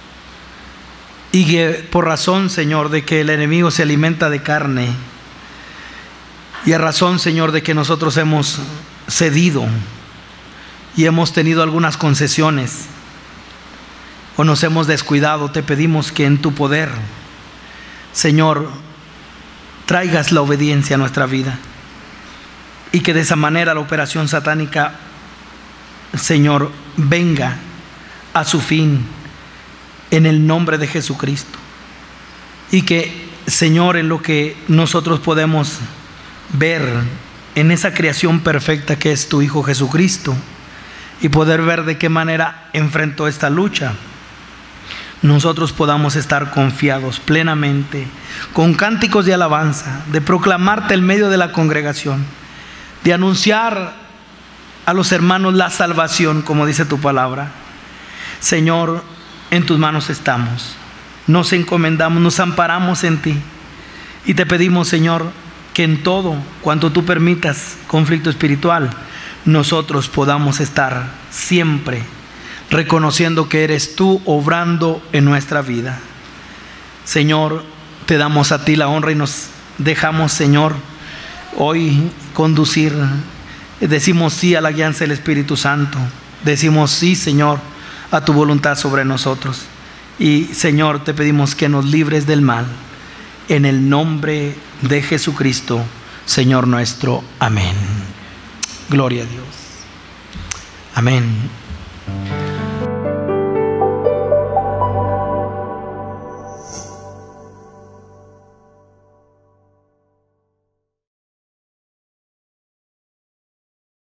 y que por razón, Señor, de que el enemigo se alimenta de carne, y a razón, Señor, de que nosotros hemos cedido y hemos tenido algunas concesiones o nos hemos descuidado, te pedimos que en tu poder, Señor, traigas la obediencia a nuestra vida, y que de esa manera la operación satánica, Señor, venga a su fin en el nombre de Jesucristo. Y que, Señor, en lo que nosotros podemos ver en esa creación perfecta que es tu Hijo Jesucristo, y poder ver de qué manera enfrentó esta lucha, nosotros podamos estar confiados plenamente, con cánticos de alabanza, de proclamarte en medio de la congregación, de anunciar a los hermanos la salvación, como dice tu palabra. Señor, en tus manos estamos, nos encomendamos, nos amparamos en ti, y te pedimos, Señor, que en todo cuanto tú permitas conflicto espiritual, nosotros podamos estar siempre reconociendo que eres tú obrando en nuestra vida. Señor, te damos a ti la honra y nos dejamos, Señor, hoy conducir. Decimos sí a la guianza del Espíritu Santo. Decimos sí, Señor, a tu voluntad sobre nosotros. Y, Señor, te pedimos que nos libres del mal. En el nombre de Jesucristo, Señor nuestro. Amén. Gloria a Dios. Amén.